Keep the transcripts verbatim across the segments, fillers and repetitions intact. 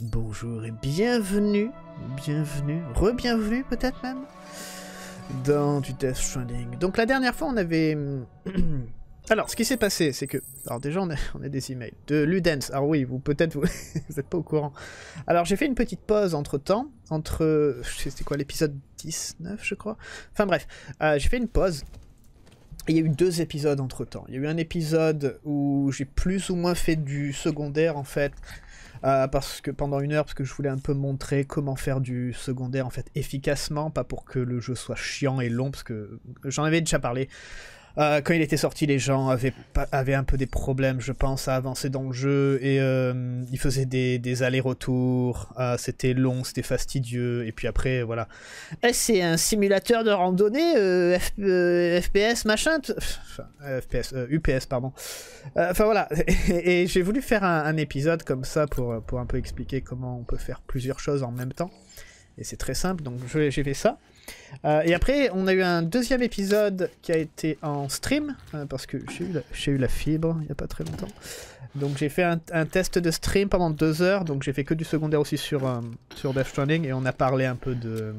Bonjour et bienvenue, bienvenue, re-bienvenue peut-être même, dans du Death Stranding. Donc la dernière fois on avait... Alors ce qui s'est passé c'est que... Alors déjà on a, on a des emails de Ludens, alors oui, vous peut-être vous n'êtes pas au courant. Alors j'ai fait une petite pause entre temps, entre... C'était quoi l'épisode dix-neuf je crois. Enfin bref, euh, j'ai fait une pause. Il y a eu deux épisodes entre temps. Il y a eu un épisode où j'ai plus ou moins fait du secondaire en fait. Euh, parce que pendant une heure, parce que je voulais un peu montrer comment faire du secondaire en fait efficacement, pas pour que le jeu soit chiant et long, parce que j'en avais déjà parlé. Euh, quand il était sorti, les gens avaient, pas, avaient un peu des problèmes, je pense, à avancer dans le jeu, et euh, ils faisaient des, des allers-retours, euh, c'était long, c'était fastidieux, et puis après, voilà. Eh, c'est un simulateur de randonnée, euh, F, euh, F P S, machin, enfin, F P S, euh, U P S, pardon. Euh, enfin voilà, et, et j'ai voulu faire un, un épisode comme ça pour, pour un peu expliquer comment on peut faire plusieurs choses en même temps, et c'est très simple, donc j'ai fait ça. Euh, et après, on a eu un deuxième épisode qui a été en stream, euh, parce que j'ai eu, eu la fibre il n'y a pas très longtemps. Donc j'ai fait un, un test de stream pendant deux heures, donc j'ai fait que du secondaire aussi sur, euh, sur Death Stranding, et on a parlé un peu de,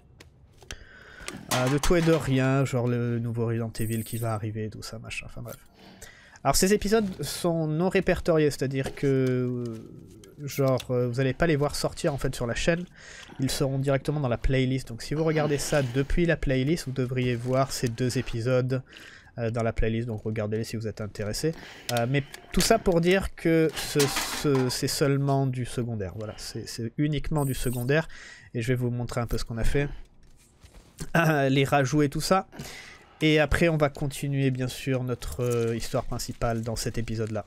euh, de tout et de rien, genre le nouveau Resident Evil qui va arriver, tout ça, machin, enfin bref. Alors ces épisodes sont non répertoriés, c'est-à-dire que... Euh, genre euh, vous n'allez pas les voir sortir en fait sur la chaîne, ils seront directement dans la playlist, donc si vous regardez ça depuis la playlist, vous devriez voir ces deux épisodes euh, dans la playlist, donc regardez-les si vous êtes intéressé. Euh, mais tout ça pour dire que ce, ce, c'est seulement du secondaire, voilà, c'est uniquement du secondaire, et je vais vous montrer un peu ce qu'on a fait, euh, les rajouts et tout ça, et après on va continuer bien sûr notre euh, histoire principale dans cet épisode-là.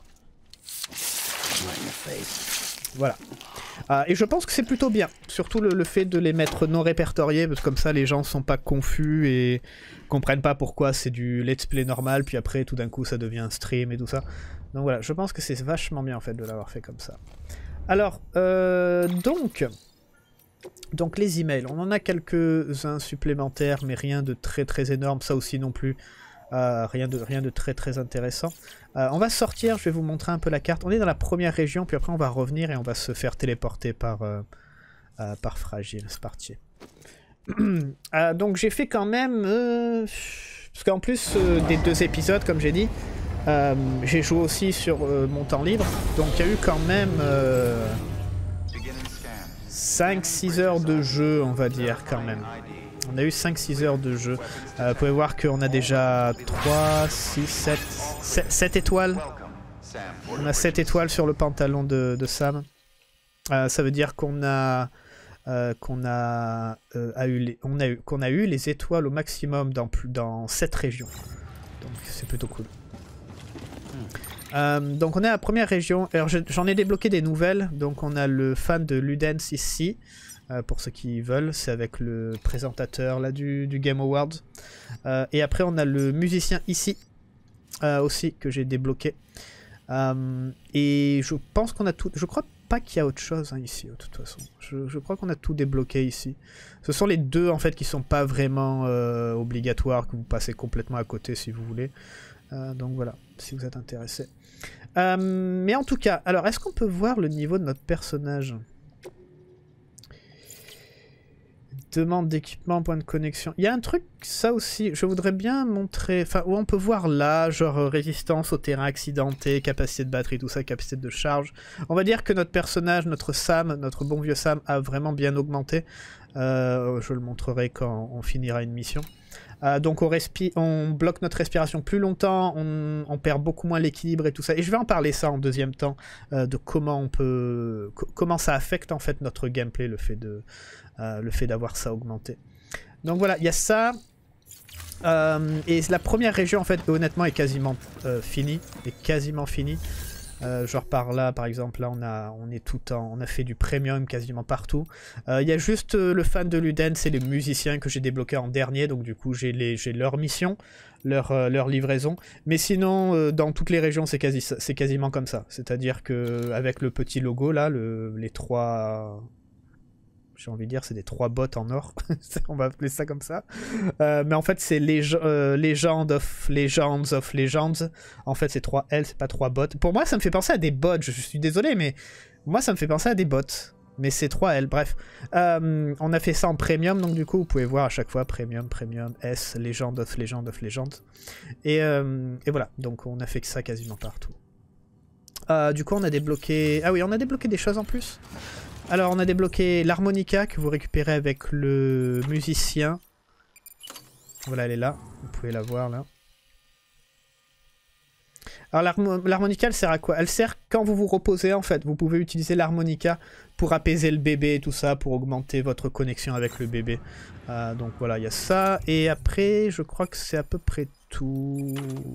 Voilà. Euh, et je pense que c'est plutôt bien. Surtout le, le fait de les mettre non répertoriés, parce que comme ça les gens sont pas confus et comprennent pas pourquoi c'est du let's play normal, puis après tout d'un coup ça devient un stream et tout ça. Donc voilà, je pense que c'est vachement bien en fait de l'avoir fait comme ça. Alors, euh, donc... Donc les emails, on en a quelques-uns supplémentaires, mais rien de très très énorme, ça aussi non plus. Euh, rien, de, rien de très très intéressant. Euh, on va sortir, je vais vous montrer un peu la carte. On est dans la première région, puis après on va revenir et on va se faire téléporter par, euh, euh, par Fragile. C'est parti. euh, donc j'ai fait quand même... Euh, parce qu'en plus euh, des deux épisodes, comme j'ai dit, euh, j'ai joué aussi sur euh, mon temps libre. Donc il y a eu quand même euh, cinq six heures de jeu, on va dire, quand même. On a eu cinq six heures de jeu. Euh, vous pouvez voir qu'on a déjà trois, six, sept, sept étoiles. On a sept étoiles sur le pantalon de, de Sam. Euh, ça veut dire qu'on a, euh, qu'on a, euh, a, eu les, on a, eu, qu'on a eu les étoiles au maximum dans, dans sept régions. Donc c'est plutôt cool. Euh, donc on est à la première région. Alors j'en ai débloqué des nouvelles. Donc on a le fan de Ludens ici. Euh, pour ceux qui veulent, c'est avec le présentateur là du, du Game Awards. Euh, et après on a le musicien ici, euh, aussi, que j'ai débloqué. Euh, et je pense qu'on a tout... Je crois pas qu'il y a autre chose hein, ici, de toute façon. Je, je crois qu'on a tout débloqué ici. Ce sont les deux en fait qui sont pas vraiment euh, obligatoires, que vous passez complètement à côté si vous voulez. Euh, donc voilà, si vous êtes intéressé. Euh, mais en tout cas, alors est-ce qu'on peut voir le niveau de notre personnage ? Demande d'équipement, point de connexion. Il y a un truc, ça aussi, je voudrais bien montrer, enfin, où on peut voir là, genre euh, résistance au terrain accidenté, capacité de batterie, tout ça, capacité de charge. On va dire que notre personnage, notre Sam, notre bon vieux Sam, a vraiment bien augmenté. Euh, je le montrerai quand on finira une mission. Euh, donc on, respi on bloque notre respiration plus longtemps, on, on perd beaucoup moins l'équilibre et tout ça. Et je vais en parler ça en deuxième temps, euh, de comment on peut, co comment ça affecte en fait notre gameplay, le fait de, euh, le fait d'avoir ça augmenté. Donc voilà, il y a ça. Euh, et la première région en fait, honnêtement, est quasiment euh, finie, est quasiment finie. Euh, genre par là, par exemple, là on a, on est tout en, on a fait du premium quasiment partout. Il euh, y a juste euh, le fan de Ludens et les musiciens que j'ai débloqués en dernier, donc du coup j'ai leur mission, leur, euh, leur livraison. Mais sinon, euh, dans toutes les régions, c'est quasi, c'est quasiment comme ça. C'est-à-dire que avec le petit logo là, le, les trois... J'ai envie de dire, c'est des trois bots en or. On va appeler ça comme ça. Euh, mais en fait, c'est Leg euh, Legend of Legends of Legends. En fait, c'est trois L, c'est pas trois bots. Pour moi, ça me fait penser à des bots. Je, je suis désolé, mais moi, ça me fait penser à des bots. Mais c'est trois L, bref. Euh, on a fait ça en premium, donc du coup, vous pouvez voir à chaque fois premium, premium, S, Legend of Legend of Legend. Et, euh, et voilà, donc on a fait que ça quasiment partout. Euh, du coup, on a débloqué... Ah oui, on a débloqué des choses en plus. Alors, on a débloqué l'harmonica que vous récupérez avec le musicien. Voilà, elle est là. Vous pouvez la voir, là. Alors l'harmonica, elle sert à quoi? Elle sert quand vous vous reposez en fait. Vous pouvez utiliser l'harmonica pour apaiser le bébé et tout ça, pour augmenter votre connexion avec le bébé. Euh, donc voilà, il y a ça. Et après, je crois que c'est à peu près tout.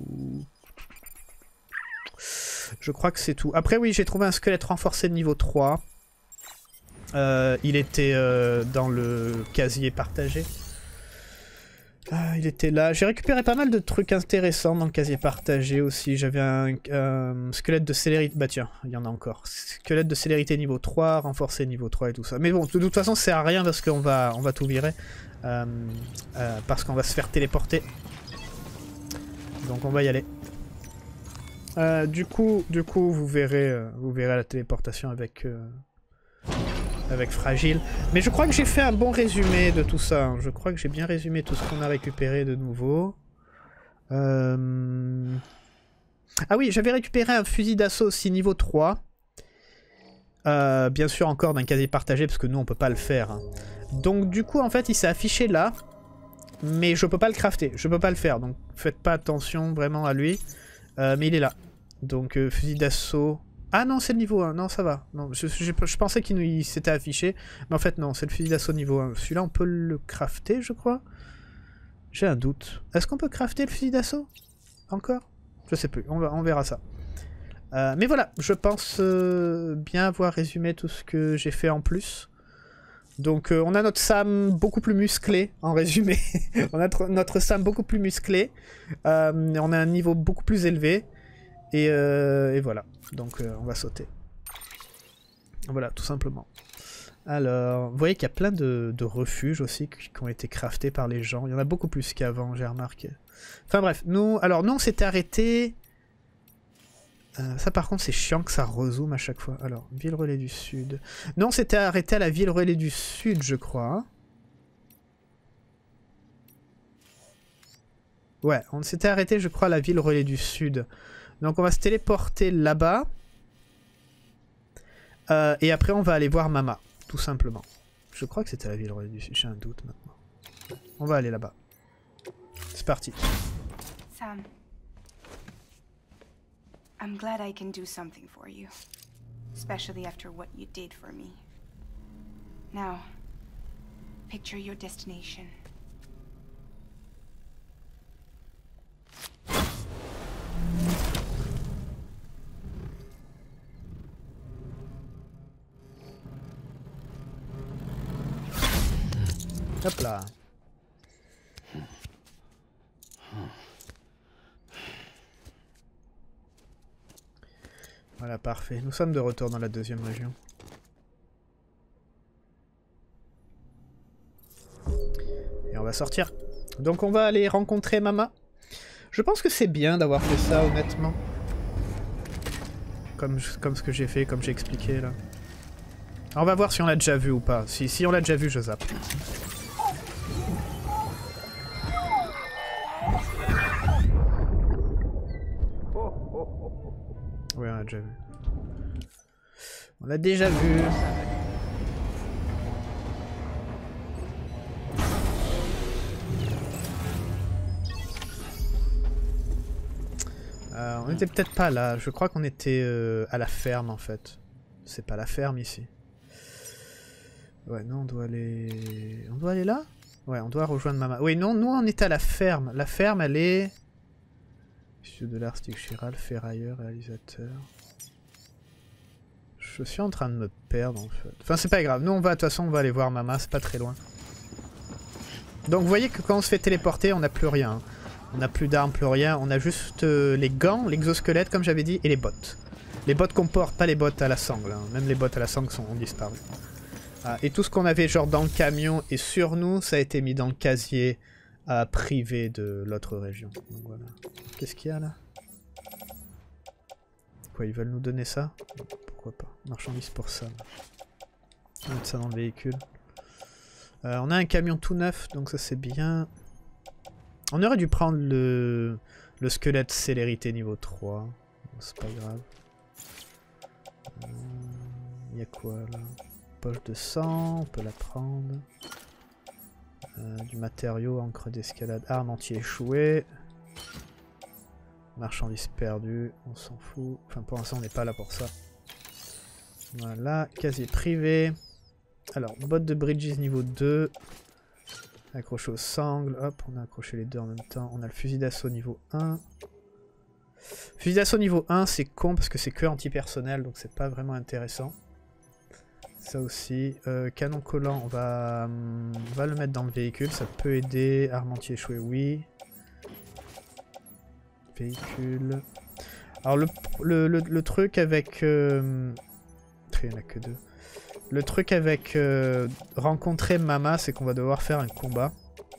Je crois que c'est tout. Après oui, j'ai trouvé un squelette renforcé de niveau trois. Euh, il était euh, dans le casier partagé. Ah, il était là. J'ai récupéré pas mal de trucs intéressants dans le casier partagé aussi. J'avais un, un squelette de célérité. Bah tiens, il y en a encore. Squelette de célérité niveau trois, renforcé niveau trois et tout ça. Mais bon, de toute façon, c'est à rien parce qu'on va, on va tout virer. Euh, euh, parce qu'on va se faire téléporter. Donc on va y aller. Euh, du coup, du coup, vous verrez, euh, vous verrez la téléportation avec... Euh... avec Fragile. Mais je crois que j'ai fait un bon résumé de tout ça. Je crois que j'ai bien résumé tout ce qu'on a récupéré de nouveau. Euh... Ah oui, j'avais récupéré un fusil d'assaut aussi niveau trois. Euh, bien sûr encore d'un casier partagé parce que nous on peut pas le faire. Hein. Donc du coup en fait il s'est affiché là. Mais je peux pas le crafter. Je peux pas le faire. Donc faites pas attention vraiment à lui. Euh, mais il est là. Donc euh, fusil d'assaut... Ah non, c'est le niveau un, non ça va. Non, je, je, je pensais qu'il s'était affiché, mais en fait non, c'est le fusil d'assaut niveau un. Celui-là on peut le crafter je crois. J'ai un doute. Est-ce qu'on peut crafter le fusil d'assaut? Encore? Je sais plus, on, va, on verra ça. Euh, mais voilà, je pense euh, bien avoir résumé tout ce que j'ai fait en plus. Donc euh, on a notre Sam beaucoup plus musclé, en résumé. On a notre Sam beaucoup plus musclé. Euh, on a un niveau beaucoup plus élevé. Et, euh, et voilà. Donc euh, on va sauter. Voilà, tout simplement. Alors, vous voyez qu'il y a plein de, de refuges aussi qui, qui ont été craftés par les gens. Il y en a beaucoup plus qu'avant, j'ai remarqué. Enfin bref, nous, alors nous on s'était arrêté. Euh, ça par contre c'est chiant que ça rezoome à chaque fois. Alors, ville relais du sud. Non, on s'était arrêté à la ville relais du sud, je crois. Hein. Ouais, on s'était arrêté, je crois, à la ville relais du sud. Donc on va se téléporter là-bas. Euh, et après on va aller voir Mama, tout simplement. Je crois que c'était la ville relais du sud, j'ai un doute maintenant. On va aller là-bas. C'est parti. Sam, I'm glad I can do something for you, especially after what you did for me. Now, picture your destination. Hop là. Voilà, parfait. Nous sommes de retour dans la deuxième région. Et on va sortir. Donc on va aller rencontrer Mama. Je pense que c'est bien d'avoir fait ça, honnêtement. Comme, comme ce que j'ai fait, comme j'ai expliqué là. Alors, on va voir si on l'a déjà vu ou pas. Si, si on l'a déjà vu, je zappe. Oui, on l'a déjà vu. On l'a déjà vu. Euh, on était peut-être pas là. Je crois qu'on était euh, à la ferme en fait. C'est pas la ferme ici. Ouais, non, on doit aller... On doit aller là? Ouais, on doit rejoindre Mama. Oui, non, nous on était à la ferme. La ferme, elle est... Monsieur de l'art, stick chiral, ferrailleur, réalisateur... Je suis en train de me perdre en fait. Enfin, c'est pas grave. Nous, on va, de toute façon, on va aller voir Mama, c'est pas très loin. Donc, vous voyez que quand on se fait téléporter, on n'a plus rien. On n'a plus d'armes, plus rien. On a juste euh, les gants, l'exosquelette, comme j'avais dit, et les bottes. Les bottes qu'on porte, pas les bottes à la sangle. Hein. Même les bottes à la sangle sont, ont disparu. Ah, et tout ce qu'on avait genre dans le camion et sur nous, ça a été mis dans le casier euh, privé de l'autre région. Voilà. Qu'est-ce qu'il y a là? Quoi, ils veulent nous donner ça? Pourquoi pas? Marchandise pour ça. On va mettre ça dans le véhicule. Euh, on a un camion tout neuf, donc ça c'est bien. On aurait dû prendre le, le squelette célérité niveau trois. C'est pas grave. Il euh, y a quoi là? Poche de sang, on peut la prendre. Euh, du matériau, encre d'escalade, arme anti-échouée. Marchandises perdues, on s'en fout. Enfin pour l'instant on n'est pas là pour ça. Voilà, casier privé. Alors, botte de bridges niveau deux. Accroché au sangle. Hop, on a accroché les deux en même temps. On a le fusil d'assaut niveau un. Fusil d'assaut niveau un, c'est con parce que c'est que anti-personnel, donc c'est pas vraiment intéressant. Ça aussi. Euh, canon collant, on va, on va le mettre dans le véhicule. Ça peut aider. Arme anti-échouée, oui. Véhicule. Alors, le, le, le, le truc avec... Euh... Il n'y en a que deux. Le truc avec euh, rencontrer Mama, c'est qu'on va devoir faire un combat.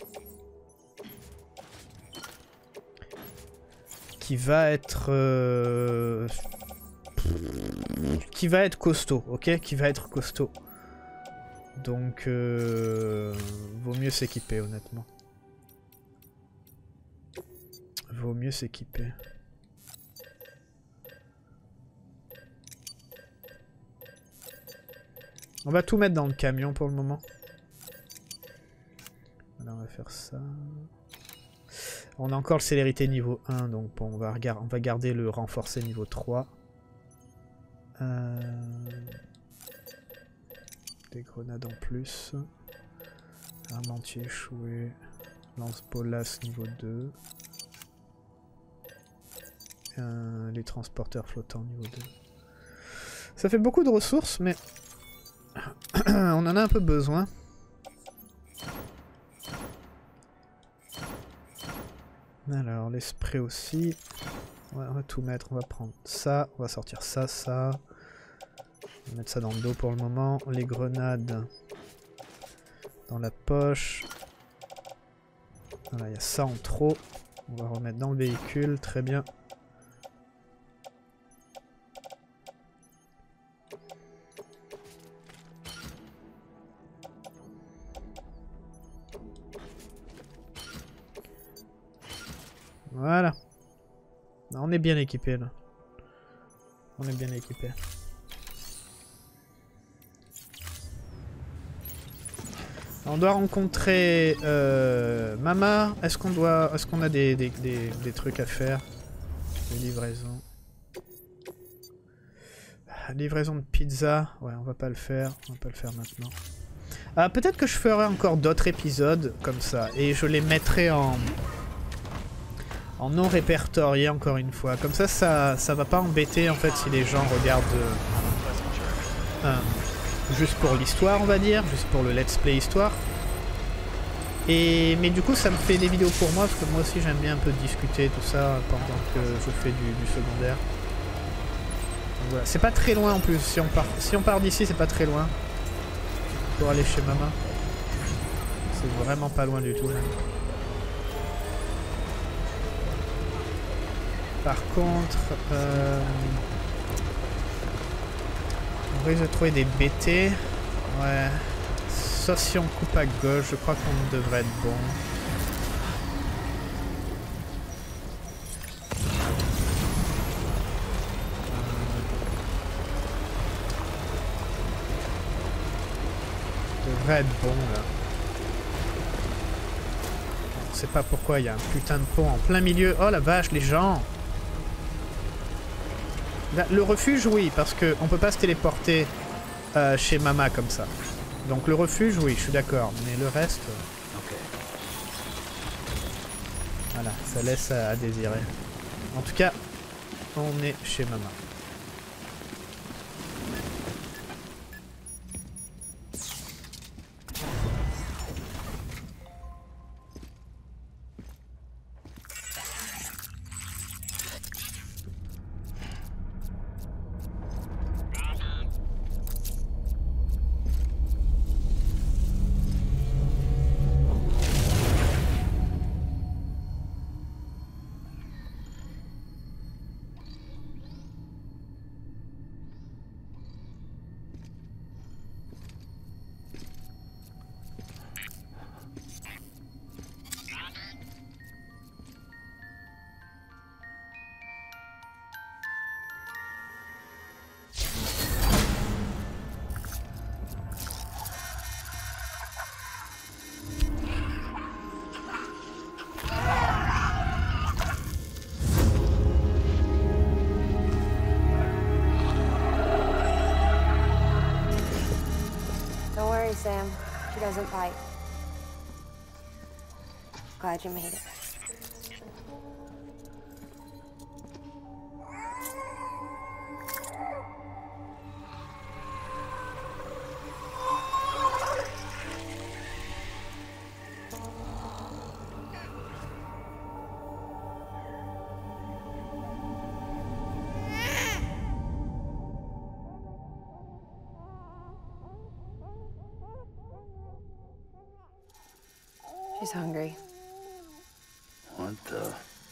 Qui va être... Euh, qui va être costaud, ok? Qui va être costaud. Donc, euh, vaut mieux s'équiper, honnêtement. Vaut mieux s'équiper. On va tout mettre dans le camion pour le moment. Voilà, on va faire ça. On a encore le célérité niveau un, donc bon, on va, on va garder le renforcé niveau trois. Euh... Des grenades en plus. Arme anti-échouée. Lance-bolas niveau deux. Euh, les transporteurs flottants niveau deux. Ça fait beaucoup de ressources, mais... on en a un peu besoin. Alors, les sprays aussi. Ouais, on va tout mettre. On va prendre ça. On va sortir ça, ça. On va mettre ça dans le dos pour le moment. Les grenades dans la poche. Voilà, il y a ça en trop. On va remettre dans le véhicule. Très bien. Voilà. On est bien équipé là. On est bien équipé. On doit rencontrer euh, Mama. Est-ce qu'on doit, est-ce qu'on a des, des, des, des trucs à faire? Des livraisons. Livraison de pizza. Ouais, on va pas le faire. On va pas le faire maintenant. Ah, peut-être que je ferai encore d'autres épisodes comme ça et je les mettrai en en non répertorié encore une fois. Comme ça, ça, ça va pas embêter en fait si les gens regardent euh, euh, juste pour l'histoire, on va dire, juste pour le let's play histoire. Et mais du coup, ça me fait des vidéos pour moi parce que moi aussi j'aime bien un peu discuter tout ça pendant que je fais du, du secondaire. Voilà. C'est pas très loin en plus. Si on part, si on part d'ici, c'est pas très loin pour aller chez Mama. C'est vraiment pas loin du tout. Même. Par contre, euh, on risque de trouver des B T. Ouais. Sauf si on coupe à gauche, je crois qu'on devrait être bon. On devrait être bon là. On sait pas pourquoi il y a un putain de pont en plein milieu. Oh la vache, les gens! Le refuge, oui, parce qu'on peut pas se téléporter euh, chez Mama comme ça. Donc le refuge, oui, je suis d'accord, mais le reste... Euh... Voilà, ça laisse à, à désirer. En tout cas, on est chez Mama. Sam. She doesn't bite. Glad you made it. She's hungry. What the?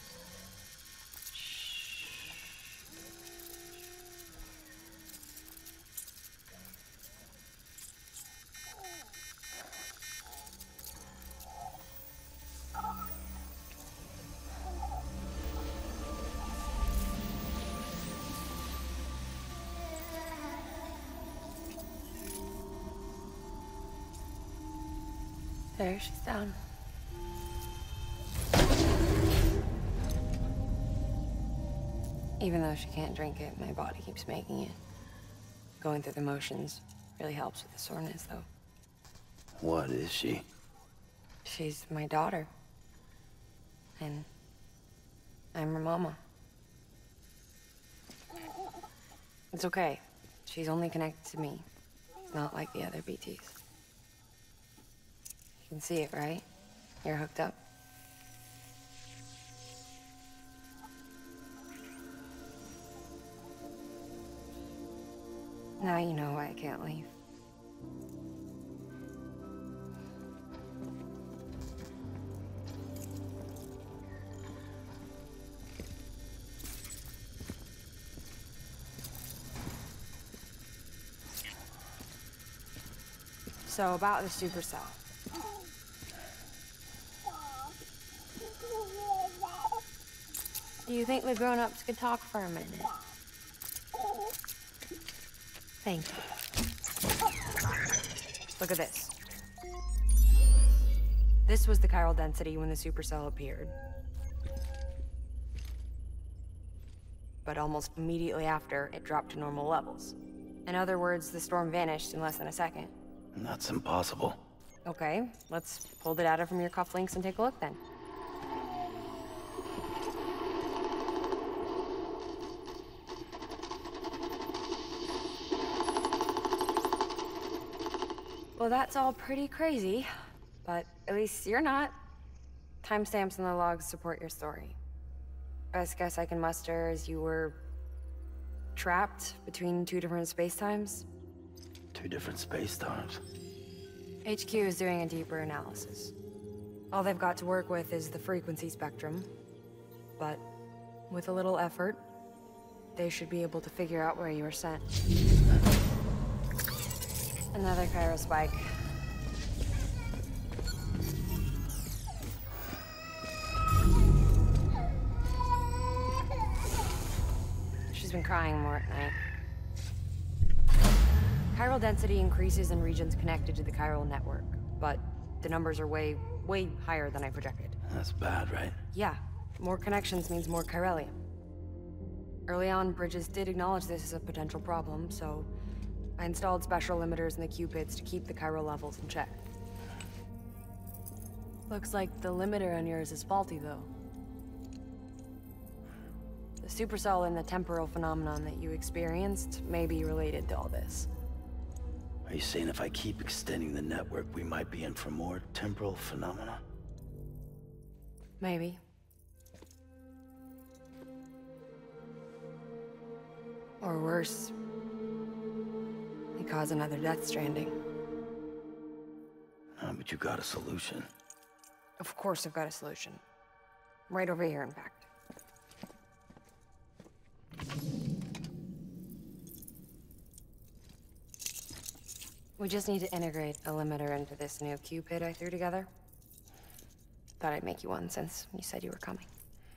There, she's down. Even though she can't drink it, my body keeps making it. Going through the motions really helps with the soreness, though. What is she? She's my daughter. And I'm her mama. It's okay. She's only connected to me. Not like the other B Ts. You can see it, right? You're hooked up. Now you know why I can't leave. So about the supercell. Do you think the grown-ups could talk for a minute? Thank you. Look at this. This was the chiral density when the supercell appeared. But almost immediately after, it dropped to normal levels. In other words, the storm vanished in less than a second. That's impossible. Okay, let's pull the data from your cufflinks and take a look then. Well, that's all pretty crazy, but at least you're not. Timestamps in the logs support your story. Best guess I can muster is you were trapped between two different spacetimes. Two different space times. H Q is doing a deeper analysis. All they've got to work with is the frequency spectrum, but with a little effort, they should be able to figure out where you were sent. Another chiral spike. She's been crying more at night. Chiral density increases in regions connected to the chiral network, but the numbers are way, way higher than I projected. That's bad, right? Yeah, more connections means more chiralium. Early on, Bridges did acknowledge this as a potential problem, so I installed special limiters in the Cupids to keep the chiral levels in check. Looks like the limiter on yours is faulty, though. The supercell and the temporal phenomenon that you experienced may be related to all this. Are you saying if I keep extending the network, we might be in for more temporal phenomena? Maybe. Or worse, they cause another Death Stranding. Uh, but you got a solution. Of course I've got a solution. Right over here, in fact. We just need to integrate a limiter into this new Cupid I threw together. Thought I'd make you one since you said you were coming.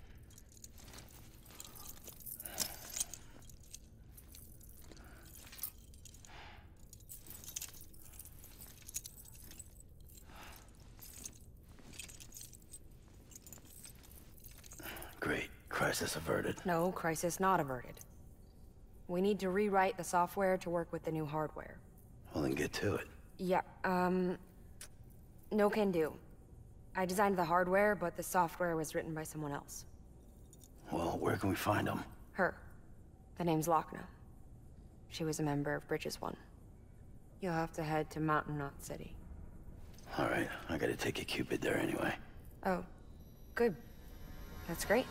Great. Crisis averted. No, crisis not averted. We need to rewrite the software to work with the new hardware. Well, then get to it. Yeah, um... no can do. I designed the hardware, but the software was written by someone else. Well, where can we find them? Her. The name's Lochner. She was a member of Bridges One. You'll have to head to Mountain Knot City. Alright, I gotta take a Cupid there anyway. Oh, good. That's great.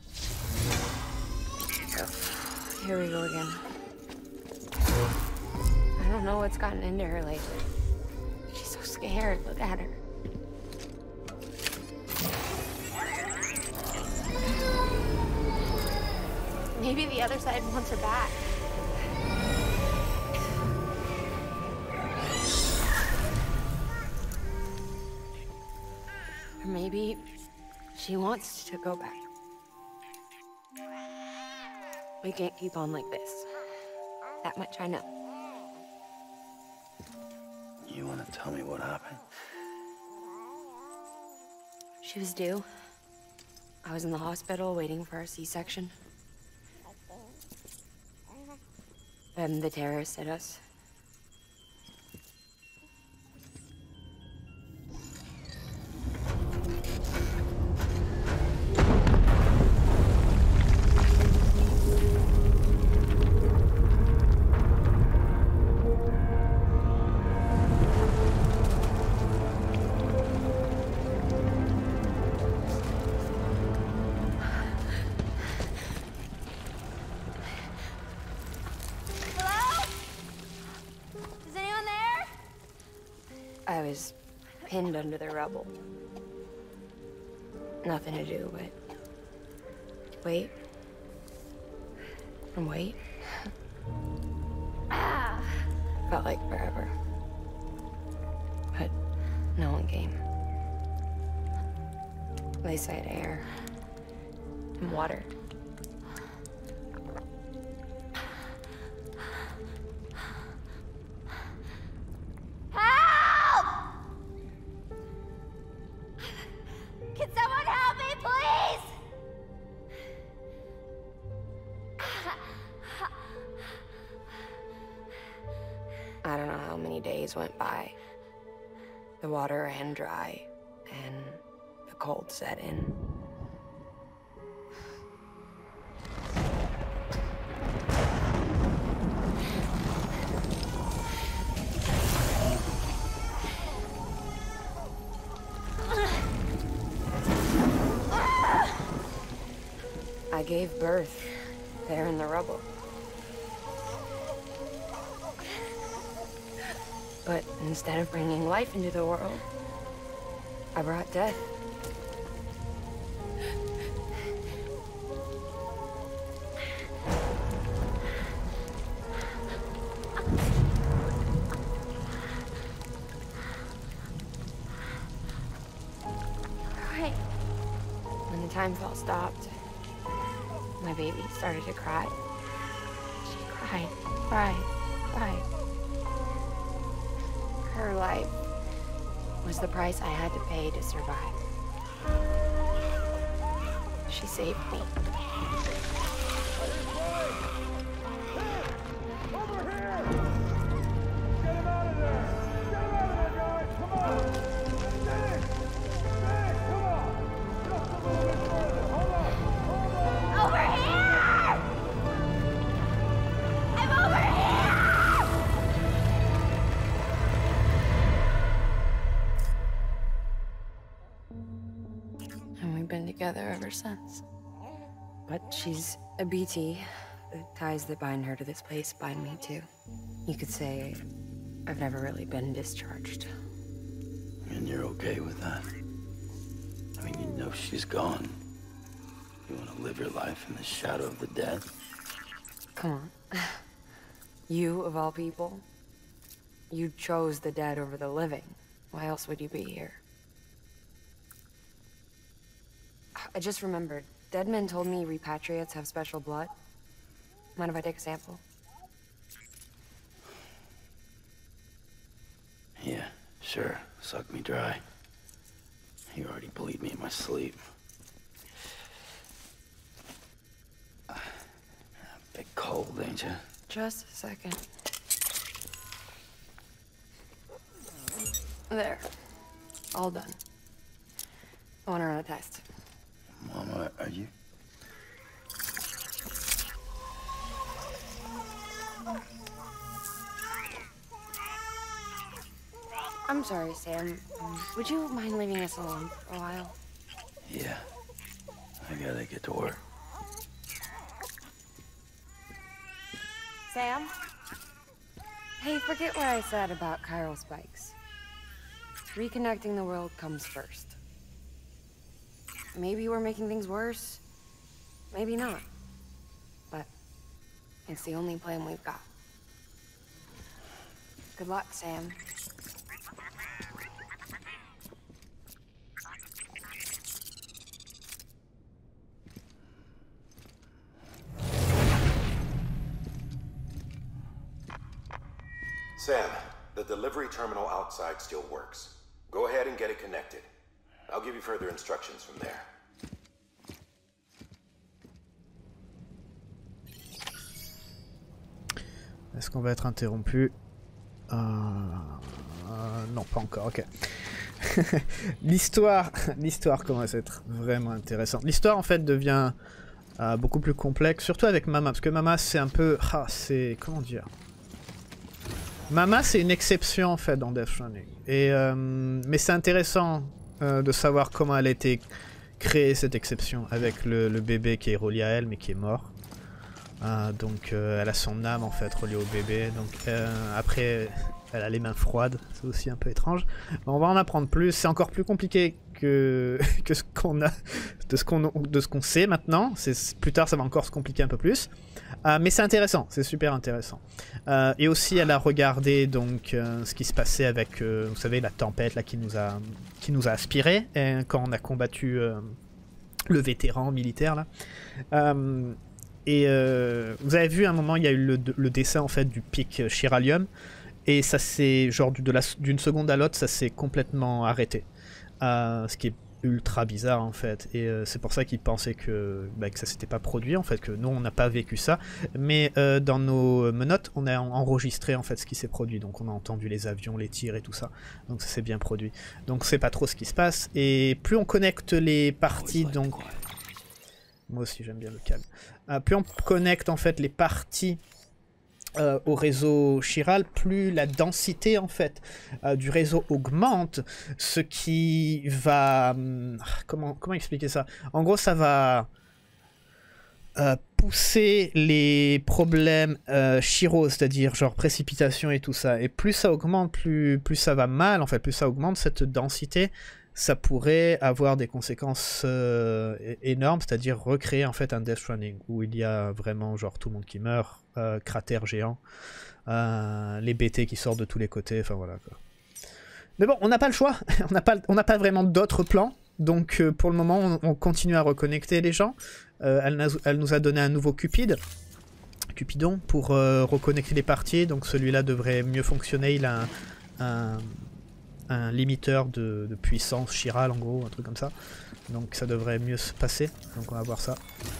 Here we go again. I don't know what's gotten into her lately. She's so scared. Look at her. Maybe the other side wants her back. Or maybe she wants to go back. We can't keep on like this. That much I know. You wanna tell me what happened? She was due. I was in the hospital waiting for a C-section. Then the terrorists hit us. I was pinned under the rubble. Nothing to do but wait and wait. Ah! Felt like forever. But no one came. They said air and water. I don't know how many days went by. The water ran dry, and the cold set in. I gave birth there in the rubble. But instead of bringing life into the world, I brought death. Right. When the time fell stopped, my baby started to cry. She cried, cried, cried. Her life was the price I had to pay to survive. She saved me. Over here! Get him out of there! Get him out of there, guys! Come on! Nick! Nick, come on! Just a little bit further. Hold on! Hold on! Over here! I'm over here! And we've been together ever since. But she's a B T. The ties that bind her to this place bind me too. You could say I've never really been discharged. And you're okay with that? I mean, you know she's gone. You want to live your life in the shadow of the dead? Come on. You, of all people, you chose the dead over the living. Why else would you be here? I just remembered. Dead men told me repatriates have special blood. Mind if I take a sample? Yeah, sure. Suck me dry. You already bleed me in my sleep. Big cold, ain't you? Just a second. There. All done. I want to run a test. Mama, are you? I'm sorry, Sam. Um, would you mind leaving us alone for a while? Yeah. I gotta get to work. Sam? Hey, forget what I said about chiral spikes. Reconnecting the world comes first. Maybe we're making things worse. Maybe not. But it's the only plan we've got. Good luck, Sam. Sam, the delivery terminal outside still works. Go ahead and get it connected. I'll give you further instructions from there. Est-ce qu'on va être interrompu? euh... Euh, Non, pas encore, ok. L'histoire, l'histoire commence à être vraiment intéressante. L'histoire en fait devient euh, beaucoup plus complexe, surtout avec Mama, parce que Mama c'est un peu... Ah, c'est... comment dire? Mama c'est une exception en fait dans Death Stranding. Et, euh, mais c'est intéressant euh, de savoir comment elle a été créée cette exception avec le, le bébé qui est relié à elle mais qui est mort. Euh, donc euh, elle a son âme en fait reliée au bébé. Donc euh, après elle a les mains froides, c'est aussi un peu étrange. Mais on va en apprendre plus, c'est encore plus compliqué que, que ce qu'on a, de ce qu'on de ce qu'on sait maintenant. Plus tard ça va encore se compliquer un peu plus. Euh, mais c'est intéressant, c'est super intéressant. Euh, et aussi elle a regardé donc euh, ce qui se passait avec, euh, vous savez, la tempête là qui nous a, qui nous a aspiré et, quand on a combattu euh, le vétéran militaire là. Euh, et euh, vous avez vu à un moment il y a eu le, le dessin en fait du pic Chiralium et ça s'est genre d'une seconde à l'autre ça s'est complètement arrêté. Euh, ce qui est ultra bizarre en fait et euh, c'est pour ça qu'ils pensaient que, bah, que ça s'était pas produit en fait, que nous on n'a pas vécu ça mais euh, dans nos menottes on a enregistré en fait ce qui s'est produit, donc on a entendu les avions, les tirs et tout ça, donc ça s'est bien produit, donc c'est pas trop ce qui se passe. Et plus on connecte les parties, donc moi aussi j'aime bien le calme, euh, plus on connecte en fait les parties Euh, au réseau chiral, plus la densité en fait euh, du réseau augmente, ce qui va... Hum, comment, comment expliquer ça? En gros ça va euh, pousser les problèmes euh, chiro, c'est-à-dire genre précipitation et tout ça, et plus ça augmente, plus, plus ça va mal en fait, plus ça augmente cette densité, ça pourrait avoir des conséquences euh, énormes, c'est-à-dire recréer en fait un Death Stranding où il y a vraiment genre tout le monde qui meurt, euh, cratère géant, euh, les B T qui sortent de tous les côtés, enfin voilà quoi. Mais bon, on n'a pas le choix, on n'a pas, on n'a pas vraiment d'autres plans, donc euh, pour le moment on, on continue à reconnecter les gens. Euh, elle, elle nous a donné un nouveau Cupid, Cupidon, pour euh, reconnecter les parties, donc celui-là devrait mieux fonctionner, il a un... un un limiteur de, de puissance chirale en gros, un truc comme ça, donc ça devrait mieux se passer, donc on va voir ça.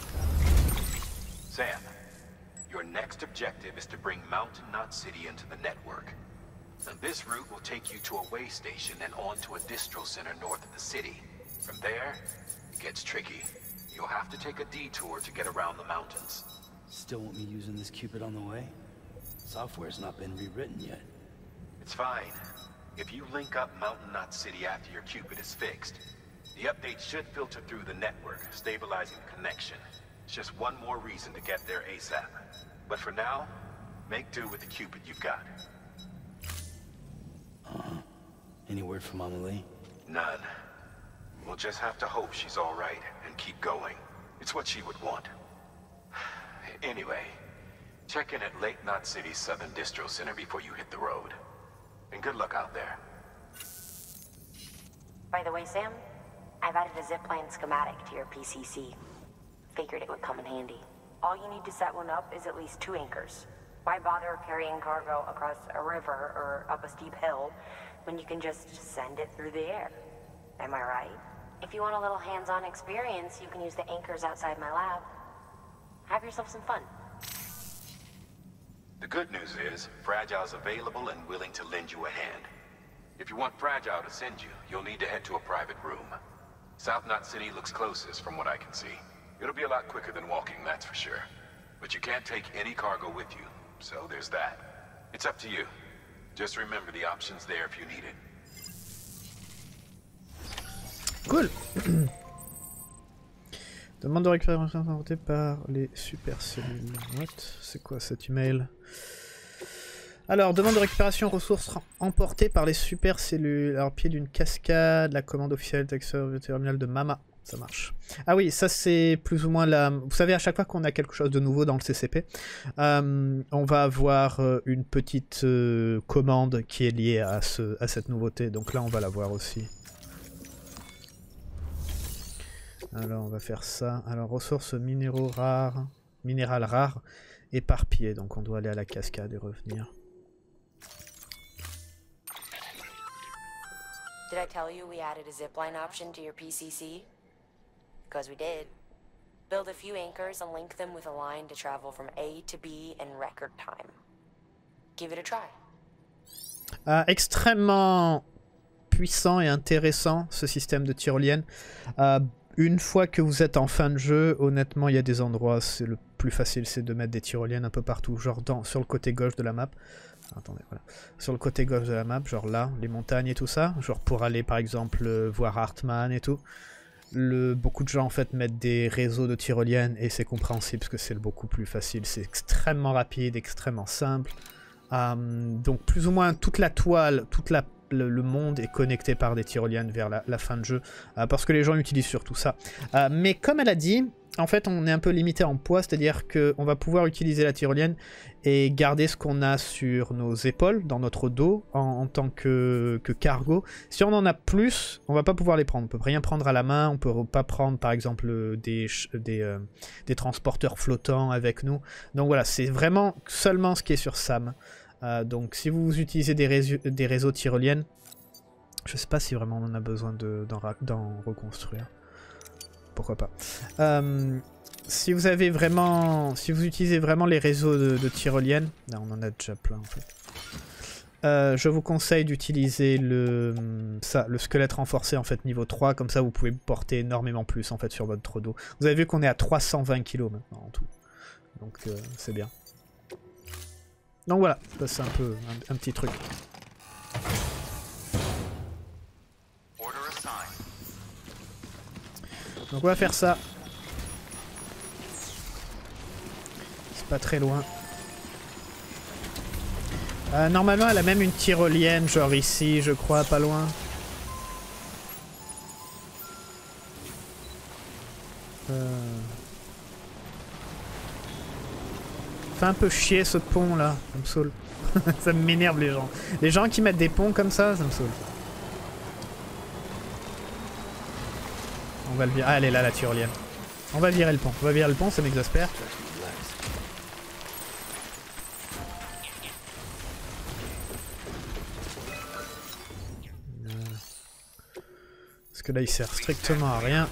Sam, your next objective is to bring Mountain Knot City into the network. And this route will take you to a way station and on to a distro center north of the city. From there, it gets tricky. You'll have to take a detour to get around the mountains. Still want me using this Cupid on the way? Software's not been rewritten yet. It's fine. If you link up Mountain Knot City after your Cupid is fixed, the update should filter through the network, stabilizing the connection. It's just one more reason to get there ASAP. But for now, make do with the Cupid you've got. Uh-huh. Any word from Mama Lee? None. We'll just have to hope she's all right and keep going. It's what she would want. Anyway, check in at Lake Knot City's Southern Distro Center before you hit the road. And good luck out there. By the way, Sam, I've added a zipline schematic to your P C C. Figured it would come in handy. All you need to set one up is at least two anchors. Why bother carrying cargo across a river or up a steep hill when you can just send it through the air? Am I right? If you want a little hands-on experience, you can use the anchors outside my lab. Have yourself some fun. The good news is, Fragile's available and willing to lend you a hand. If you want Fragile to send you, you'll need to head to a private room. South Knot City looks closest from what I can see. It'll be a lot quicker than walking, that's for sure. But you can't take any cargo with you, so there's that. It's up to you. Just remember the options there if you need it. Cool. Demande de récupération inventée par les super cellules. What? C'est quoi cet email? Alors, demande de récupération ressources emportées par les super cellules. Alors, pied d'une cascade, la commande officielle texteur du terminal de Mama. Ça marche. Ah oui, ça c'est plus ou moins la... Vous savez, à chaque fois qu'on a quelque chose de nouveau dans le C C P, euh, on va avoir euh, une petite euh, commande qui est liée à, ce, à cette nouveauté. Donc là, on va la voir aussi. Alors on va faire ça. Alors ressources minéraux rares, minérales rares, éparpillées. Donc on doit aller à la cascade et revenir. Did I tell you we added a zipline option to your P C C? Because we did. Build a few anchors and link them with a line to travel from A to B in record time. Give it a try. Euh, extrêmement puissant et intéressant ce système de tyrolienne. Euh, Une fois que vous êtes en fin de jeu, honnêtement, il y a des endroits, c'est le plus facile, c'est de mettre des tyroliennes un peu partout, genre dans, sur le côté gauche de la map. Attendez, voilà. Sur le côté gauche de la map, genre là, les montagnes et tout ça, genre pour aller par exemple euh, voir Hartman et tout. Le, beaucoup de gens en fait mettent des réseaux de tyroliennes et c'est compréhensible parce que c'est beaucoup plus facile, c'est extrêmement rapide, extrêmement simple. Euh, donc plus ou moins toute la toile, toute la Le, le monde est connecté par des tyroliennes vers la, la fin de jeu, euh, parce que les gens utilisent surtout ça. Euh, mais comme elle a dit, en fait on est un peu limité en poids, c'est-à-dire qu'on va pouvoir utiliser la tyrolienne et garder ce qu'on a sur nos épaules, dans notre dos, en, en tant que, que cargo. Si on en a plus, on va pas pouvoir les prendre, on peut rien prendre à la main, on peut pas prendre par exemple des, des, euh, des transporteurs flottants avec nous. Donc voilà, c'est vraiment seulement ce qui est sur Sam. Euh, donc si vous utilisez des, réseaux, des réseaux tyroliennes, je sais pas si vraiment on en a besoin d'en reconstruire. Pourquoi pas. Euh, si vous avez vraiment, si vous utilisez vraiment les réseaux de, de tyroliennes, là on en a déjà plein en fait. Euh, je vous conseille d'utiliser le, ça, le squelette renforcé en fait niveau trois, comme ça vous pouvez porter énormément plus en fait sur votre dos. Vous avez vu qu'on est à trois cent vingt kilos maintenant en tout, donc euh, c'est bien. Donc voilà, c'est un peu un, un petit truc. Donc on va faire ça. C'est pas très loin. Euh, normalement elle a même une tyrolienne, genre ici je crois, pas loin. Euh... Fait un peu chier ce pont là, ça me saoule. Ça m'énerve les gens. Les gens qui mettent des ponts comme ça, ça me saoule. On va le virer. Ah, elle est là la tyrolienne. On va virer le pont. On va virer le pont, ça m'exaspère. Parce que là il sert strictement à rien.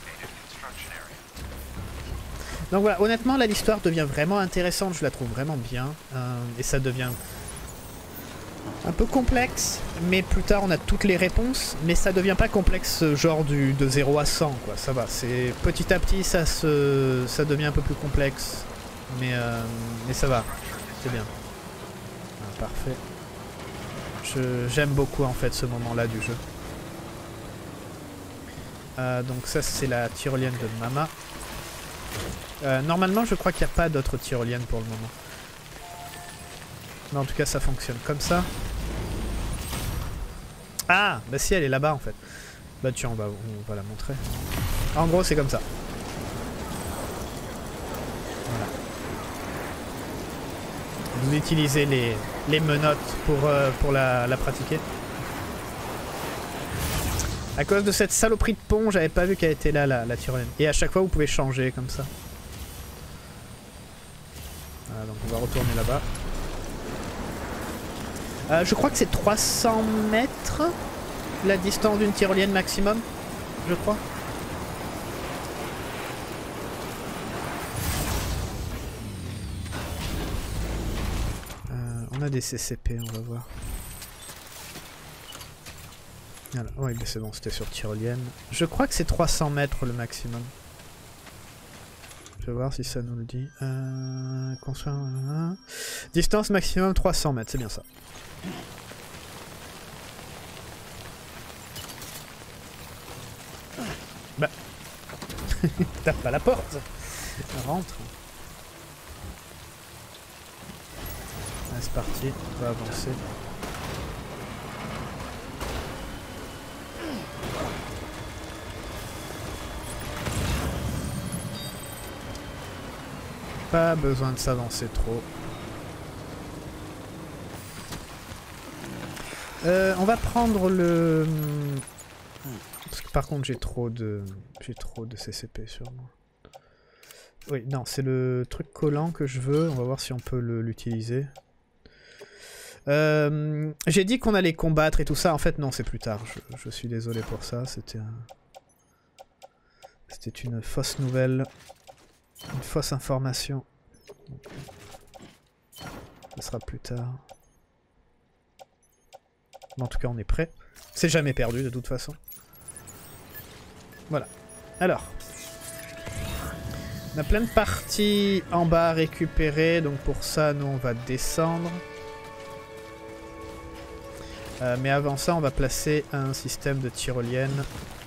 Donc voilà, honnêtement là l'histoire devient vraiment intéressante, je la trouve vraiment bien, euh, et ça devient un peu complexe, mais plus tard on a toutes les réponses, mais ça devient pas complexe genre du, de zéro à cent quoi, ça va, c'est petit à petit ça se, ça devient un peu plus complexe, mais, euh, mais ça va, c'est bien. Ah, parfait. J'aime beaucoup en fait ce moment là du jeu. Euh, donc ça c'est la tyrolienne de Mama. Euh, normalement je crois qu'il n'y a pas d'autres tyroliennes pour le moment. Mais en tout cas ça fonctionne comme ça. Ah bah si elle est là-bas en fait. Bah tiens on va, on va la montrer. En gros c'est comme ça. Voilà. Vous utilisez les, les menottes pour, euh, pour la, la pratiquer. À cause de cette saloperie de pont, j'avais pas vu qu'elle était là, la, la tyrolienne. Et à chaque fois, vous pouvez changer comme ça. Voilà, donc on va retourner là-bas. Euh, je crois que c'est trois cents mètres la distance d'une tyrolienne maximum, je crois. Euh, on a des C C P, on va voir. Voilà. Oui, mais c'est bon, c'était sur tyrolienne. Je crois que c'est trois cents mètres le maximum. Je vais voir si ça nous le dit. Euh, construire... Distance maximum trois cents mètres, c'est bien ça. Bah. Tape pas la porte. Rentre. Allez, c'est parti, on va avancer. Pas besoin de s'avancer trop. Euh, on va prendre le... Parce que par contre j'ai trop de... J'ai trop de C C P sur moi. Oui, non, c'est le truc collant que je veux. On va voir si on peut l'utiliser. Euh, j'ai dit qu'on allait combattre et tout ça. En fait, non, c'est plus tard. Je, je suis désolé pour ça. C'était un... C'était une fausse nouvelle. Une fausse information. Ce sera plus tard. Mais en tout cas, on est prêt. C'est jamais perdu, de toute façon. Voilà. Alors. On a plein de parties en bas à récupérer. Donc pour ça, nous, on va descendre. Euh, mais avant ça, on va placer un système de tyrolienne.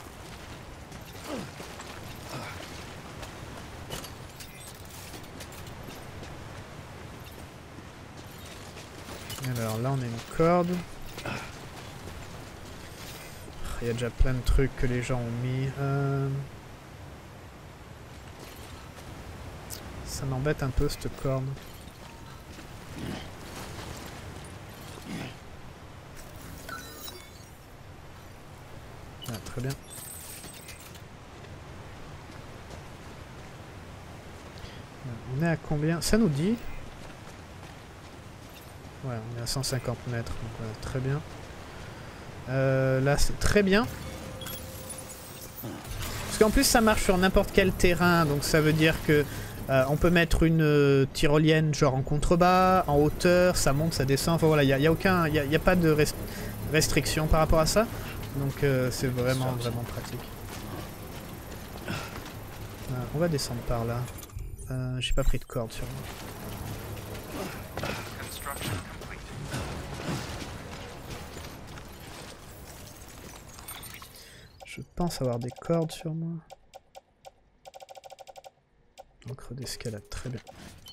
Alors là, on a une corde. Il y a déjà plein de trucs que les gens ont mis. Euh... Ça m'embête un peu, cette corde. Ah, très bien. On est à combien? Ça nous dit? Ouais, on est à cent cinquante mètres, donc voilà, très bien. Euh, là, c'est très bien. Parce qu'en plus, ça marche sur n'importe quel terrain, donc ça veut dire que euh, on peut mettre une euh, tyrolienne genre en contrebas, en hauteur, ça monte, ça descend. Enfin voilà, il n'y a, y a aucun, il y a, y a pas de rest restriction par rapport à ça. Donc euh, c'est vraiment, vraiment pratique. Euh, on va descendre par là. Euh, J'ai pas pris de corde sur moi. Je pense avoir des cordes sur moi. Encre d'escalade, très bien.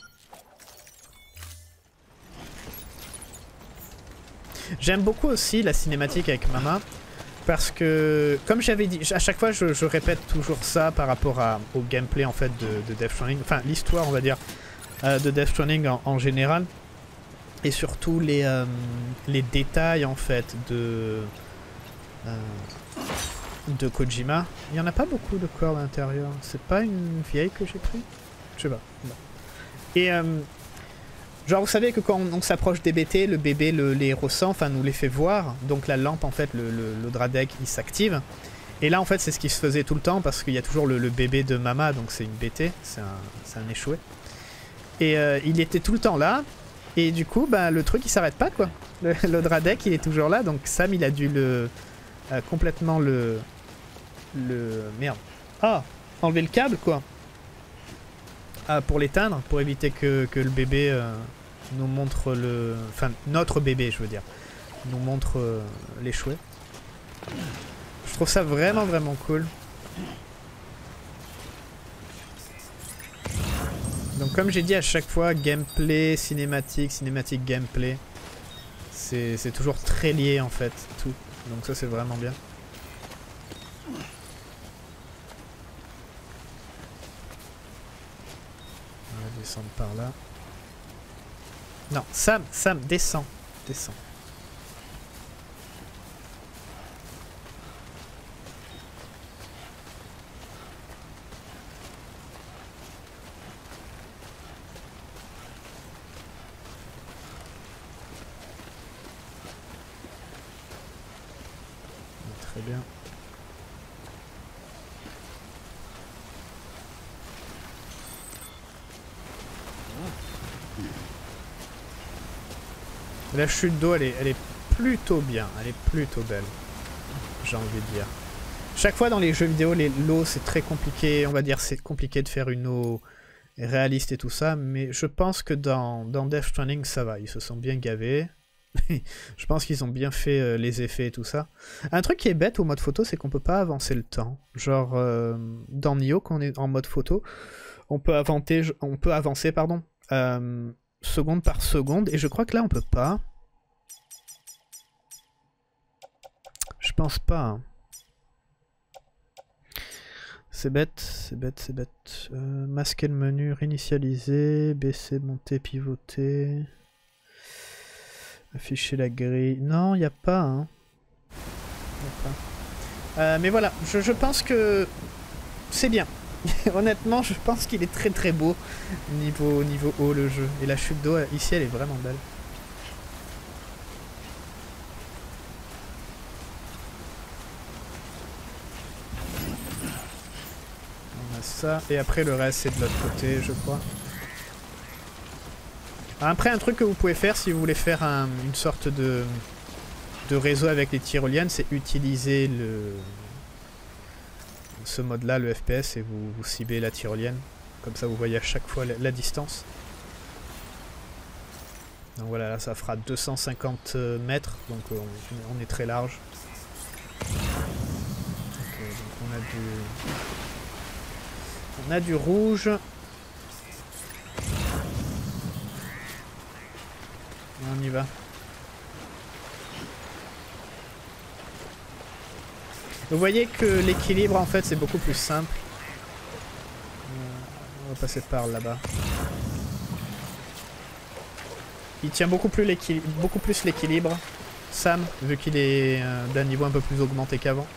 J'aime beaucoup aussi la cinématique avec Mama. Parce que, comme j'avais dit, à chaque fois je, je répète toujours ça par rapport à, au gameplay en fait de, de Death Stranding. Enfin, l'histoire, on va dire, euh, de Death Stranding en, en général. Et surtout les, euh, les détails en fait de... Euh, de Kojima. Il n'y en a pas beaucoup de cordes à l'intérieur. C'est pas une vieille que j'ai pris? Je sais pas. Bon. Et euh, genre vous savez que quand on, on s'approche des B T, le bébé le, les ressent, enfin nous les fait voir. Donc la lampe en fait, le, le, le Dradek il s'active. Et là en fait c'est ce qui se faisait tout le temps parce qu'il y a toujours le, le bébé de Mama, donc c'est une B T, c'est un, un échoué. Et euh, il était tout le temps là. Et du coup bah, le truc il s'arrête pas quoi. Le, le Dradek il est toujours là, donc Sam il a dû le... Euh, complètement le... Le... Merde. Ah, enlever le câble, quoi. Ah, pour l'éteindre, pour éviter que, que le bébé euh, nous montre le... Enfin, notre bébé, je veux dire. Nous montre euh, l'échoué. Je trouve ça vraiment, vraiment cool. Donc, comme j'ai dit à chaque fois, gameplay, cinématique, cinématique, gameplay. C'est toujours très lié, en fait, tout. Donc ça, c'est vraiment bien. On va descendre par là. Non, Sam, Sam, descends. Descends. Très bien. La chute d'eau, elle est, elle est plutôt bien, elle est plutôt belle. j'ai envie de dire. Chaque fois dans les jeux vidéo, l'eau c'est très compliqué, on va dire c'est compliqué de faire une eau réaliste et tout ça, mais je pense que dans, dans Death Stranding ça va, ils se sont bien gavés. Je pense qu'ils ont bien fait euh, les effets et tout ça. Un truc qui est bête au mode photo, c'est qu'on peut pas avancer le temps. Genre, euh, dans Nioh, quand on est en mode photo, on peut avancer, on peut avancer pardon, euh, seconde par seconde, et je crois que là on peut pas. Je pense pas. Hein. C'est bête, c'est bête, c'est bête. Euh, masquer le menu, réinitialiser, baisser, monter, pivoter. Afficher la grille. Non, il n'y a pas. Hein. Y a pas. Euh, mais voilà, je, je pense que c'est bien. Honnêtement, je pense qu'il est très très beau niveau, niveau haut le jeu. Et la chute d'eau, ici, elle est vraiment belle. On a ça. Et après, le reste, c'est de l'autre côté, je crois. Après, un truc que vous pouvez faire si vous voulez faire un, une sorte de, de réseau avec les tyroliennes, c'est utiliser le, ce mode-là, le F P S, et vous, vous ciblez la tyrolienne. Comme ça, vous voyez à chaque fois la, la distance. Donc voilà, là, ça fera deux cent cinquante mètres, donc on, on est très large. Donc, euh, donc on a du, on a du rouge. On y va. Vous voyez que l'équilibre en fait c'est beaucoup plus simple. Euh, on va passer par là-bas. Il tient beaucoup plus l'équilibre, beaucoup plus l'équilibre. Sam, vu qu'il est euh, d'un niveau un peu plus augmenté qu'avant.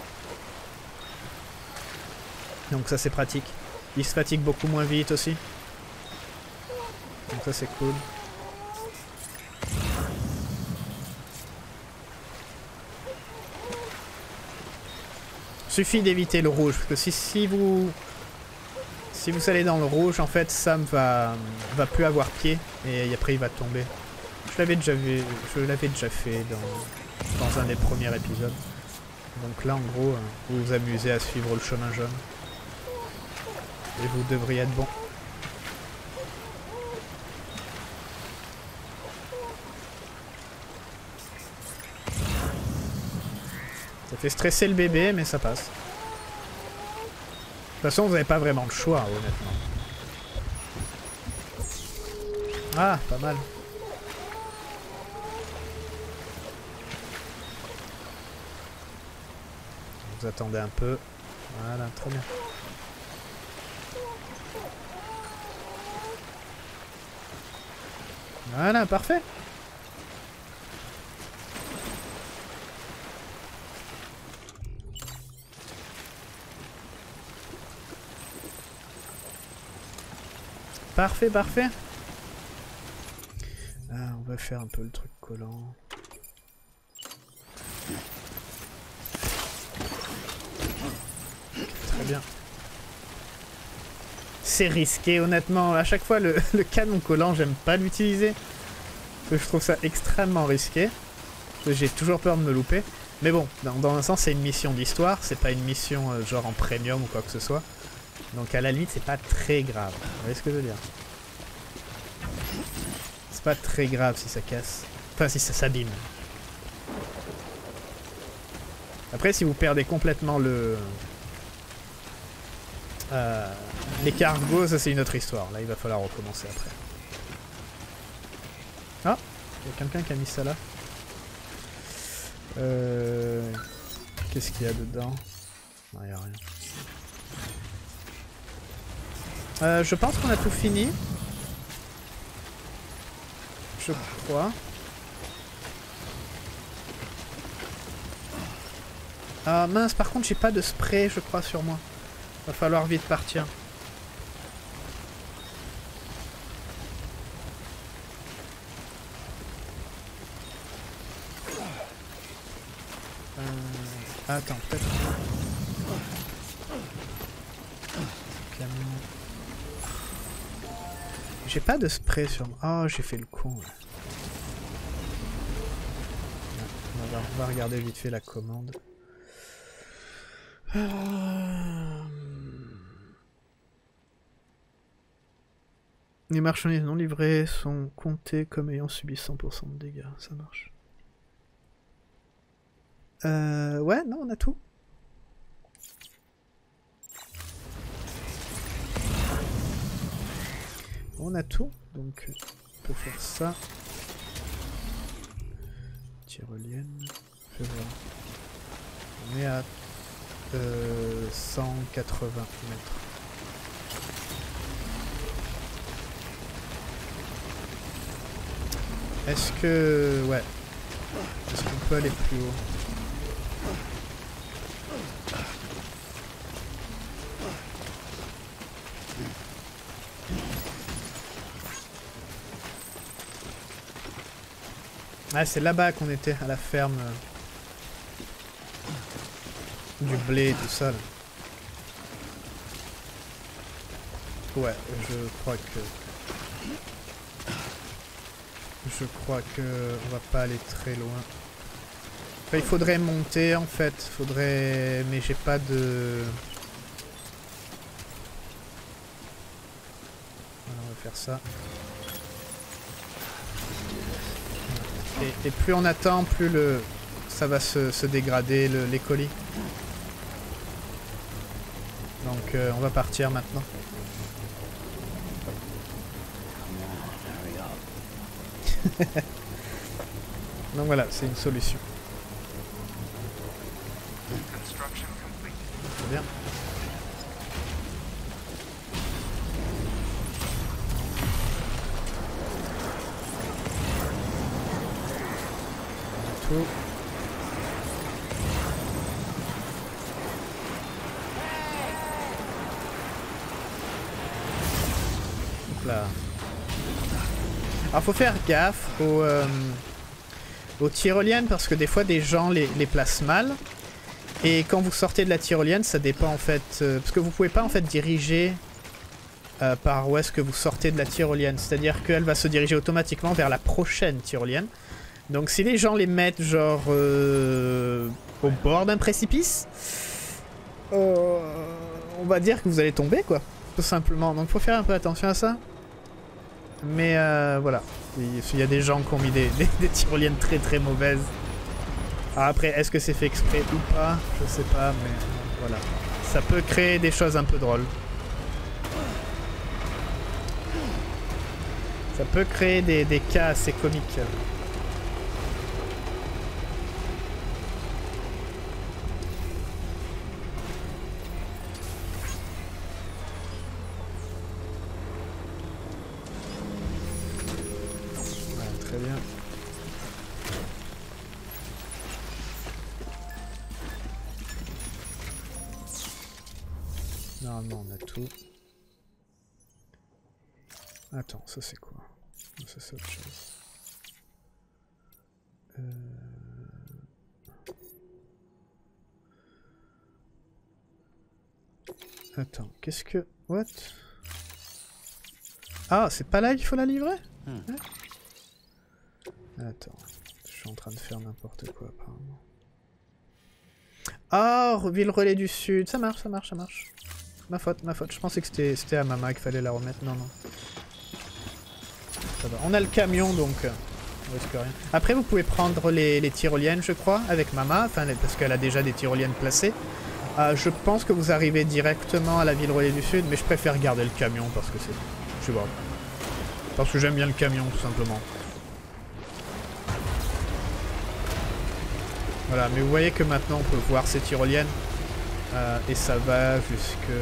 Donc ça c'est pratique. Il se fatigue beaucoup moins vite aussi. Donc ça c'est cool. Suffit d'éviter le rouge, parce que si, si vous si vous allez dans le rouge, en fait, Sam va, va plus avoir pied, et après il va tomber. Je l'avais déjà vu, je l'avais déjà fait dans, dans un des premiers épisodes. Donc là, en gros, vous vous amusez à suivre le chemin jaune. Et vous devriez être bon. Ça fait stresser le bébé, mais ça passe. De toute façon, vous n'avez pas vraiment le choix, honnêtement. Ah, pas mal. Vous attendez un peu. Voilà, très bien. Voilà, parfait. Parfait, parfait. Ah, on va faire un peu le truc collant. Très bien. C'est risqué, honnêtement. À chaque fois, le, le canon collant, j'aime pas l'utiliser. Je trouve ça extrêmement risqué. J'ai toujours peur de me louper. Mais bon, dans, dans un sens, c'est une mission d'histoire. C'est pas une mission euh, genre en premium ou quoi que ce soit. Donc à la limite, c'est pas très grave. Vous voyez ce que je veux dire? C'est pas très grave si ça casse. Enfin, si ça s'abîme. Après, si vous perdez complètement le... Euh, les cargos, ça c'est une autre histoire. Là, il va falloir recommencer après. Ah, il y a quelqu'un qui a mis ça là. Euh... Qu'est-ce qu'il y a dedans? Non, il n'y a rien. Euh, je pense qu'on a tout fini. Je crois. Ah mince, par contre j'ai pas de spray je crois sur moi. Va falloir vite partir. Euh... Attends, peut-être... J'ai pas de spray sur moi. Oh, j'ai fait le con. Ouais. On, va, on va regarder vite fait la commande. Euh... Les marchandises non livrées sont comptées comme ayant subi cent pour cent de dégâts. Ça marche. Euh... Ouais, non, on a tout. On a tout, donc on peut faire ça. Tyrolienne. Fais voir. On est à euh, cent quatre-vingts mètres. Est-ce que... Ouais. Est-ce qu'on peut aller plus haut? Ah, c'est là-bas qu'on était, à la ferme. Euh, du blé et tout ça, là. Ouais, je crois que... Je crois que on va pas aller très loin. Enfin, il faudrait monter, en fait. Faudrait... Mais j'ai pas de... Voilà, on va faire ça. Et, et plus on attend, plus le ça va se, se dégrader, le, les colis. Donc euh, on va partir maintenant. Donc voilà, c'est une solution. Très bien. Tout. Hop là. Alors faut faire gaffe aux, euh, aux tyroliennes parce que des fois des gens les, les placent mal. Et quand vous sortez de la tyrolienne, ça dépend en fait... Euh, parce que vous pouvez pas en fait diriger euh, par où est-ce que vous sortez de la tyrolienne. C'est-à-dire qu'elle va se diriger automatiquement vers la prochaine tyrolienne. Donc si les gens les mettent genre euh, au bord d'un précipice, euh, on va dire que vous allez tomber quoi, tout simplement. Donc faut faire un peu attention à ça. Mais euh, voilà, il y a des gens qui ont mis des, des, des tyroliennes très très mauvaises. Alors après, est-ce que c'est fait exprès ou pas? Je sais pas, mais voilà. Ça peut créer des choses un peu drôles. Ça peut créer des, des cas assez comiques. Très bien. Normalement on a tout. Attends, ça c'est quoi? Ça c'est autre chose. Euh... Attends, qu'est-ce que... What? Ah, c'est pas là qu'il faut la livrer? Hmm. Ouais. Attends, je suis en train de faire n'importe quoi apparemment. Ah, oh, ville relais du sud, ça marche, ça marche, ça marche. Ma faute, ma faute, je pensais que c'était à Mama qu'il fallait la remettre, non, non. Ça va. On a le camion donc euh, on risque rien. Après vous pouvez prendre les, les tyroliennes je crois, avec Mama, enfin parce qu'elle a déjà des tyroliennes placées. Euh, je pense que vous arrivez directement à la ville relais du sud, mais je préfère garder le camion parce que c'est... Je sais pas. Parce que j'aime bien le camion tout simplement. Voilà, mais vous voyez que maintenant on peut voir ces tyroliennes. Euh, et ça va jusque...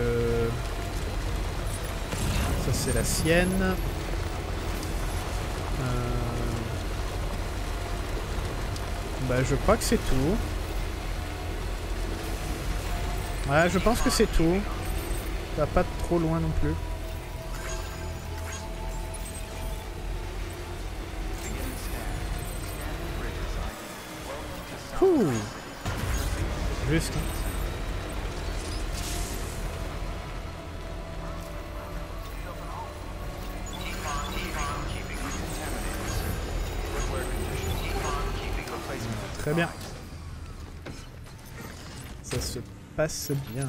Ça c'est la sienne. Euh... Bah je crois que c'est tout. Ouais, je pense que c'est tout. Ça va pas trop loin non plus. Ouh. Juste. Très bien. Ça se passe bien.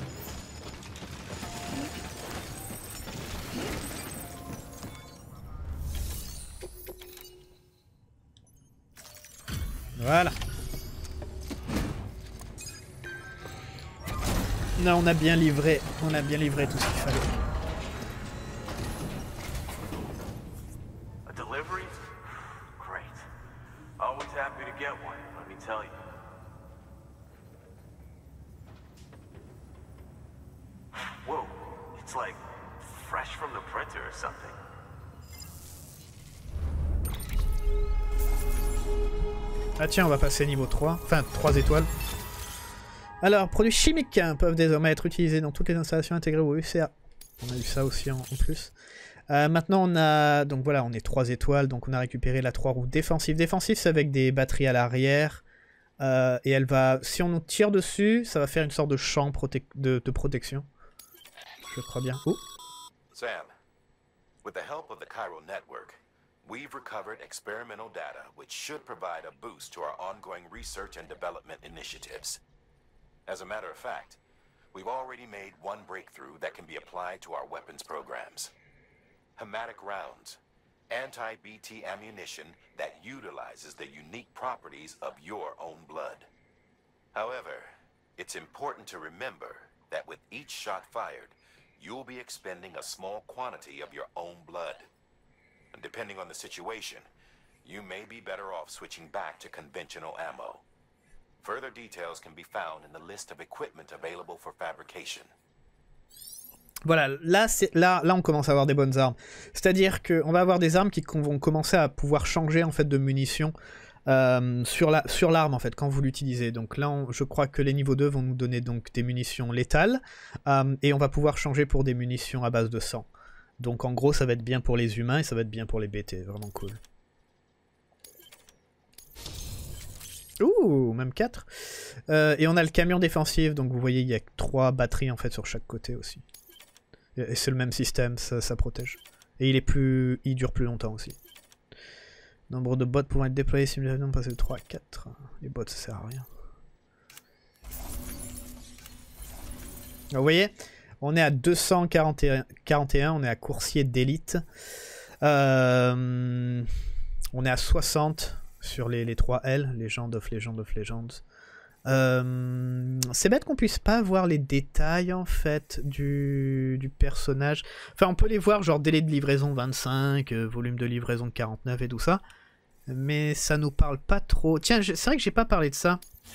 Voilà. Non, on a bien livré, on a bien livré tout ce qu'il fallait. A delivery? Great. Always happy to get one, let me tell you. Whoa, it's like fresh from the printer or something. Ah tiens, on va passer niveau trois, enfin trois étoiles. Alors, produits chimiques hein, peuvent désormais être utilisés dans toutes les installations intégrées au U C A. On a eu ça aussi en, en plus. Euh, maintenant, on a... Donc voilà, on est trois étoiles, donc on a récupéré la trois roues défensive. Défensive, c'est avec des batteries à l'arrière. Euh, et elle va... Si on nous tire dessus, ça va faire une sorte de champ prote... de, de protection. Je crois bien. Oh. Sam, with the help of the Chiral network, we've recovered experimental data which should provide a boost to our ongoing research and development initiatives. As a matter of fact, we've already made one breakthrough that can be applied to our weapons programs. Hematic rounds, anti-B T ammunition that utilizes the unique properties of your own blood. However, it's important to remember that with each shot fired, you'll be expending a small quantity of your own blood. And depending on the situation, you may be better off switching back to conventional ammo. Further details can be found in the list of equipment available for fabrication. Voilà, là, là, là on commence à avoir des bonnes armes. C'est-à-dire qu'on va avoir des armes qui vont commencer à pouvoir changer en fait de munitions euh, sur la, sur l'arme en fait quand vous l'utilisez. Donc là, on, je crois que les niveaux deux vont nous donner donc des munitions létales euh, et on va pouvoir changer pour des munitions à base de sang. Donc en gros, ça va être bien pour les humains et ça va être bien pour les B T. Vraiment cool. Ouh, même quatre. Euh, et on a le camion défensif, donc vous voyez, il y a trois batteries en fait sur chaque côté aussi. Et c'est le même système, ça, ça protège. Et il est plus, il dure plus longtemps aussi. Nombre de bots pouvant être déployés simultanément, passer de trois à quatre. Les bots, ça sert à rien. Alors, vous voyez, on est à deux cent quarante et un, on est à coursier d'élite. Euh, on est à soixante. Sur les, les trois L, Legend of Legend of Legends. Euh, c'est bête qu'on puisse pas voir les détails en fait du, du personnage. Enfin, on peut les voir, genre délai de livraison vingt-cinq, euh, volume de livraison quarante-neuf et tout ça. Mais ça nous parle pas trop. Tiens, c'est vrai que j'ai pas parlé de ça.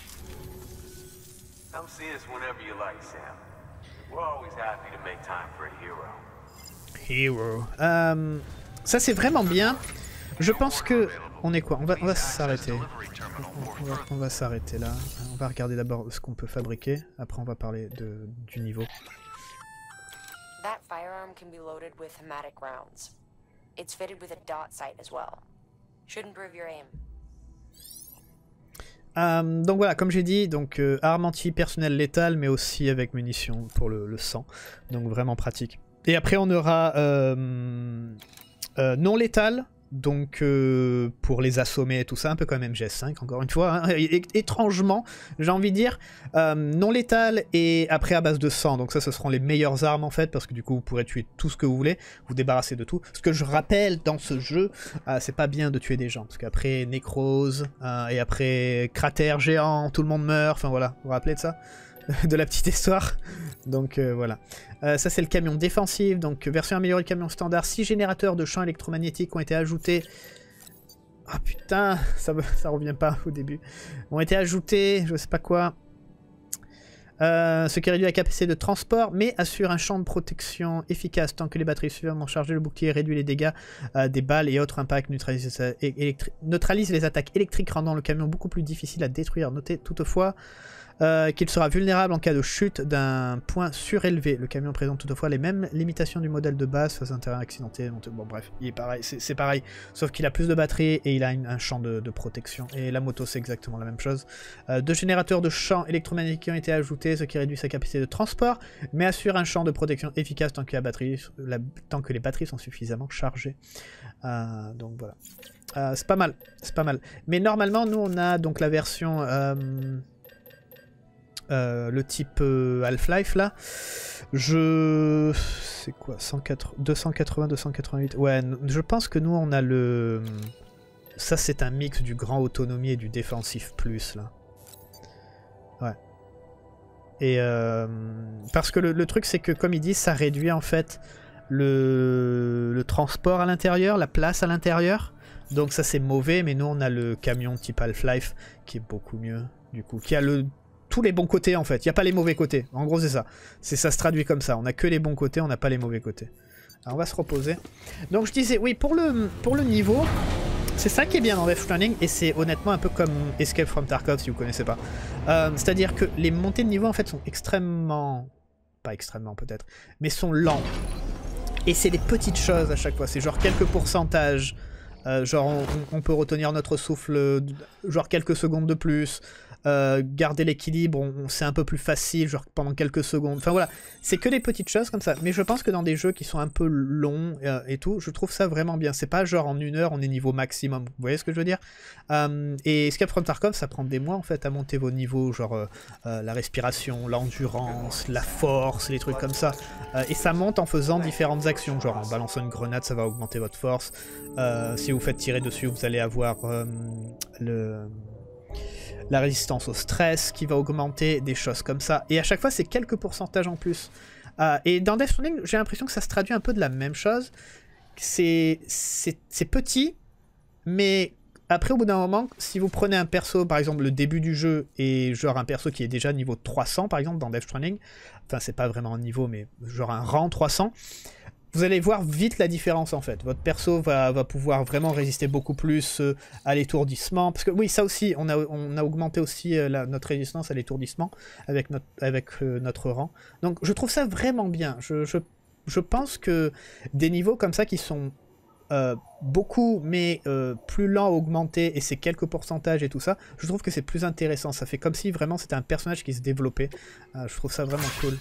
Hero. Euh, ça c'est vraiment bien. Je pense que... On est quoi? On va, on va s'arrêter. On va, on va s'arrêter là. On va regarder d'abord ce qu'on peut fabriquer. Après, on va parler de, du niveau. That firearm can be loaded with hematic rounds. It's fitted with a dot sight as well. Should improve your aim. Euh, donc voilà, comme j'ai dit, donc euh, arme anti-personnel létale, mais aussi avec munitions pour le, le sang. Donc vraiment pratique. Et après, on aura euh, euh, non létal. Donc euh, pour les assommer et tout ça, un peu comme M G S cinq encore une fois, hein, é étrangement j'ai envie de dire, euh, non létal et après à base de sang, donc ça ce seront les meilleures armes en fait, parce que du coup vous pourrez tuer tout ce que vous voulez, vous débarrasser de tout. Ce que je rappelle dans ce jeu, euh, c'est pas bien de tuer des gens, parce qu'après nécrose, euh, et après cratère géant, tout le monde meurt, enfin voilà, vous vous rappelez de ça? De la petite histoire. Donc euh, voilà. Euh, ça c'est le camion défensif. Donc version améliorée du camion standard. six générateurs de champs électromagnétiques ont été ajoutés. Ah oh, putain, ça, ça revient pas au début. Ont été ajoutés, je sais pas quoi. Euh, ce qui réduit la capacité de transport, mais assure un champ de protection efficace tant que les batteries suffisamment chargées. Le bouclier réduit les dégâts euh, des balles et autres impacts, neutralise, neutralise les attaques électriques, rendant le camion beaucoup plus difficile à détruire. Notez toutefois Euh, qu'il sera vulnérable en cas de chute d'un point surélevé. Le camion présente toutefois les mêmes limitations du modèle de base face à un terrain accidenté. Bon bref, il est pareil, c'est pareil, sauf qu'il a plus de batterie et il a une, un champ de, de protection. Et la moto c'est exactement la même chose. Euh, deux générateurs de champs électromagnétiques ont été ajoutés, ce qui réduit sa capacité de transport, mais assure un champ de protection efficace tant que, la batterie, la, tant que les batteries sont suffisamment chargées. Euh, donc voilà. Euh, c'est pas mal, c'est pas mal. Mais normalement nous on a donc la version... Euh, euh, le type euh, Half-Life là. Je... C'est quoi deux cent quatre-vingts, deux cent quatre-vingt-huit. Ouais, je pense que nous on a le... Ça c'est un mix du grand autonomie et du défensif plus là. Ouais. Et euh, parce que le, le truc c'est que comme il dit, ça réduit en fait le, le transport à l'intérieur, la place à l'intérieur. Donc ça c'est mauvais, mais nous on a le camion type Half-Life qui est beaucoup mieux du coup, qui a le, tous les bons côtés en fait, il n'y a pas les mauvais côtés, en gros c'est ça. C'est ça se traduit comme ça, on a que les bons côtés, on n'a pas les mauvais côtés. Alors on va se reposer. Donc je disais, oui pour le, pour le niveau, c'est ça qui est bien dans Death Stranding, et c'est honnêtement un peu comme Escape from Tarkov si vous connaissez pas. Euh, C'est-à-dire que les montées de niveau en fait sont extrêmement, pas extrêmement peut-être, mais sont lents. Et c'est des petites choses à chaque fois, c'est genre quelques pourcentages, euh, genre on, on peut retenir notre souffle genre quelques secondes de plus, euh, garder l'équilibre, on, on, c'est un peu plus facile, genre pendant quelques secondes, enfin voilà, c'est que des petites choses comme ça, mais je pense que dans des jeux qui sont un peu longs euh, et tout, je trouve ça vraiment bien, c'est pas genre en une heure on est niveau maximum, vous voyez ce que je veux dire, euh, et Escape from Tarkov ça prend des mois en fait à monter vos niveaux, genre euh, euh, la respiration, l'endurance, la force, les trucs comme ça, euh, et ça monte en faisant différentes actions, genre en balançant une grenade ça va augmenter votre force, euh, si vous faites tirer dessus vous allez avoir euh, le... la résistance au stress qui va augmenter, des choses comme ça. Et à chaque fois, c'est quelques pourcentages en plus. Euh, et dans Death Stranding, j'ai l'impression que ça se traduit un peu de la même chose. C'est petit, mais après, au bout d'un moment, si vous prenez un perso, par exemple, le début du jeu, et genre un perso qui est déjà niveau trois cents, par exemple, dans Death Stranding, enfin, c'est pas vraiment un niveau, mais genre un rang trois cents, vous allez voir vite la différence en fait. Votre perso va, va pouvoir vraiment résister beaucoup plus euh, à l'étourdissement. Parce que oui, ça aussi, on a, on a augmenté aussi euh, la, notre résistance à l'étourdissement avec, notre, avec euh, notre rang. Donc je trouve ça vraiment bien. Je, je, je pense que des niveaux comme ça qui sont euh, beaucoup, mais euh, plus lents à augmenter, et c'est quelques pourcentages et tout ça, je trouve que c'est plus intéressant. Ça fait comme si vraiment c'était un personnage qui se développait. Euh, je trouve ça vraiment cool.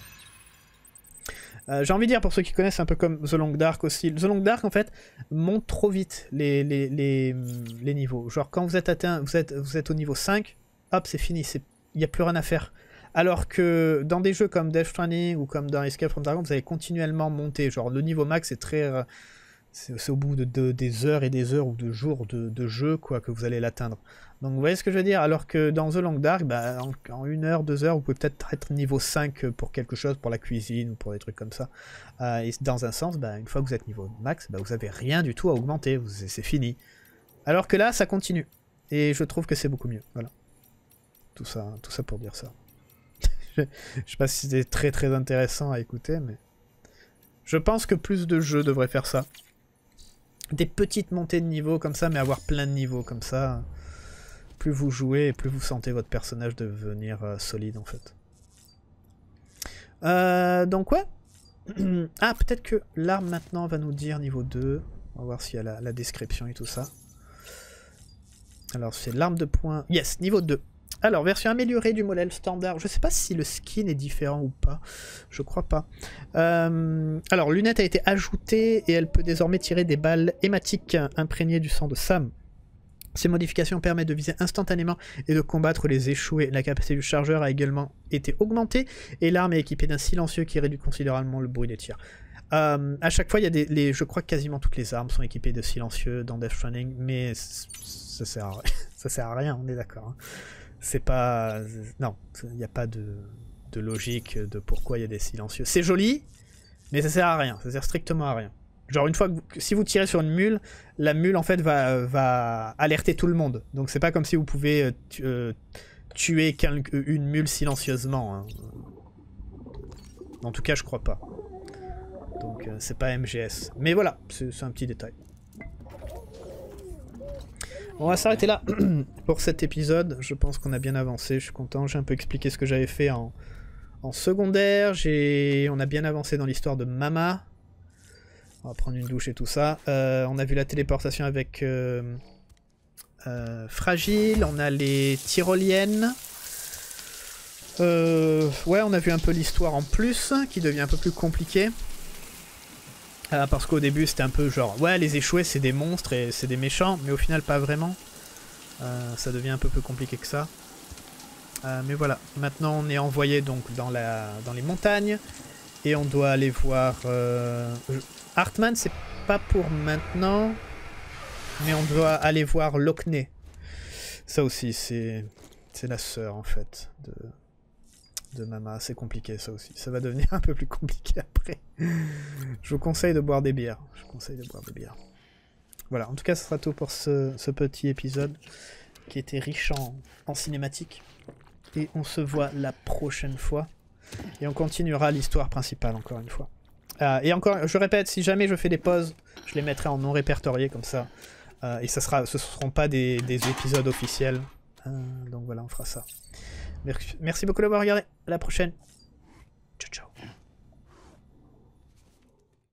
Euh, j'ai envie de dire, pour ceux qui connaissent un peu comme The Long Dark aussi, The Long Dark en fait monte trop vite les, les, les, les niveaux. Genre quand vous êtes atteint, vous êtes, vous êtes au niveau cinq, hop c'est fini, il n'y a plus rien à faire. Alors que dans des jeux comme Death Stranding ou comme dans Escape from Tarkov, vous allez continuellement monter. Genre le niveau max c'est très... Euh, c'est au bout de, de, des heures et des heures ou de jours de, de jeu quoi, que vous allez l'atteindre. Donc vous voyez ce que je veux dire? Alors que dans The Long Dark, bah, en, en une heure, deux heures, vous pouvez peut-être être niveau cinq pour quelque chose, pour la cuisine ou pour des trucs comme ça. Euh, et dans un sens, bah, une fois que vous êtes niveau max, bah, vous n'avez rien du tout à augmenter, c'est fini. Alors que là, ça continue. Et je trouve que c'est beaucoup mieux. Voilà. Tout ça, tout ça pour dire ça. Je ne sais pas si c'était très très intéressant à écouter, mais... Je pense que plus de jeux devraient faire ça. Des petites montées de niveau comme ça, mais avoir plein de niveaux comme ça. Plus vous jouez, et plus vous sentez votre personnage devenir euh, solide en fait. Euh, donc ouais. Ah, peut-être que l'arme maintenant va nous dire niveau deux. On va voir s'il y a la, la description et tout ça. Alors c'est l'arme de poing. Yes, niveau deux. Alors, version améliorée du modèle standard. Je sais pas si le skin est différent ou pas. Je crois pas. Euh, alors, lunette a été ajoutée et elle peut désormais tirer des balles hématiques imprégnées du sang de Sam. Ces modifications permettent de viser instantanément et de combattre les échoués. La capacité du chargeur a également été augmentée et l'arme est équipée d'un silencieux qui réduit considérablement le bruit des tirs. Euh, à chaque fois, il y a des, les, je crois que quasiment toutes les armes sont équipées de silencieux dans Death Stranding, mais ça sert à, ça sert à rien, on est d'accord. Hein. C'est pas... Non, il n'y a pas de, de logique de pourquoi il y a des silencieux. C'est joli, mais ça sert à rien. Ça sert strictement à rien. Genre une fois que... Si vous tirez sur une mule, la mule en fait va, va alerter tout le monde. Donc c'est pas comme si vous pouvez euh, tuer une mule silencieusement. Hein. En tout cas, je crois pas. Donc euh, c'est pas M G S. Mais voilà, c'est un petit détail. On va s'arrêter là pour cet épisode. Je pense qu'on a bien avancé, je suis content. J'ai un peu expliqué ce que j'avais fait en, en secondaire. On a bien avancé dans l'histoire de Mama. On va prendre une douche et tout ça. Euh, on a vu la téléportation avec euh, euh, Fragile. On a les tyroliennes. Euh, ouais, on a vu un peu l'histoire en plus, qui devient un peu plus compliquée. Euh, parce qu'au début c'était un peu genre ouais les échoués c'est des monstres et c'est des méchants, mais au final pas vraiment. Euh, ça devient un peu plus compliqué que ça. Euh, mais voilà, maintenant on est envoyé donc dans, la, dans les montagnes. Et on doit aller voir... Euh... Hartman, c'est pas pour maintenant. Mais on doit aller voir Lockney. Ça aussi, c'est... C'est la sœur, en fait, de... de Mama. C'est compliqué, ça aussi. Ça va devenir un peu plus compliqué après. Je vous conseille de boire des bières. Je vous conseille de boire des bières. Voilà, en tout cas, ce sera tout pour ce, ce petit épisode qui était riche en, en cinématique. Et on se voit la prochaine fois. Et on continuera l'histoire principale, encore une fois. Euh, et encore, je répète, si jamais je fais des pauses, je les mettrai en non répertorié, comme ça. Euh, et ça sera, ce ne seront pas des, des épisodes officiels. Euh, donc voilà, on fera ça. Merci, merci beaucoup d'avoir regardé. À la prochaine. Ciao, ciao.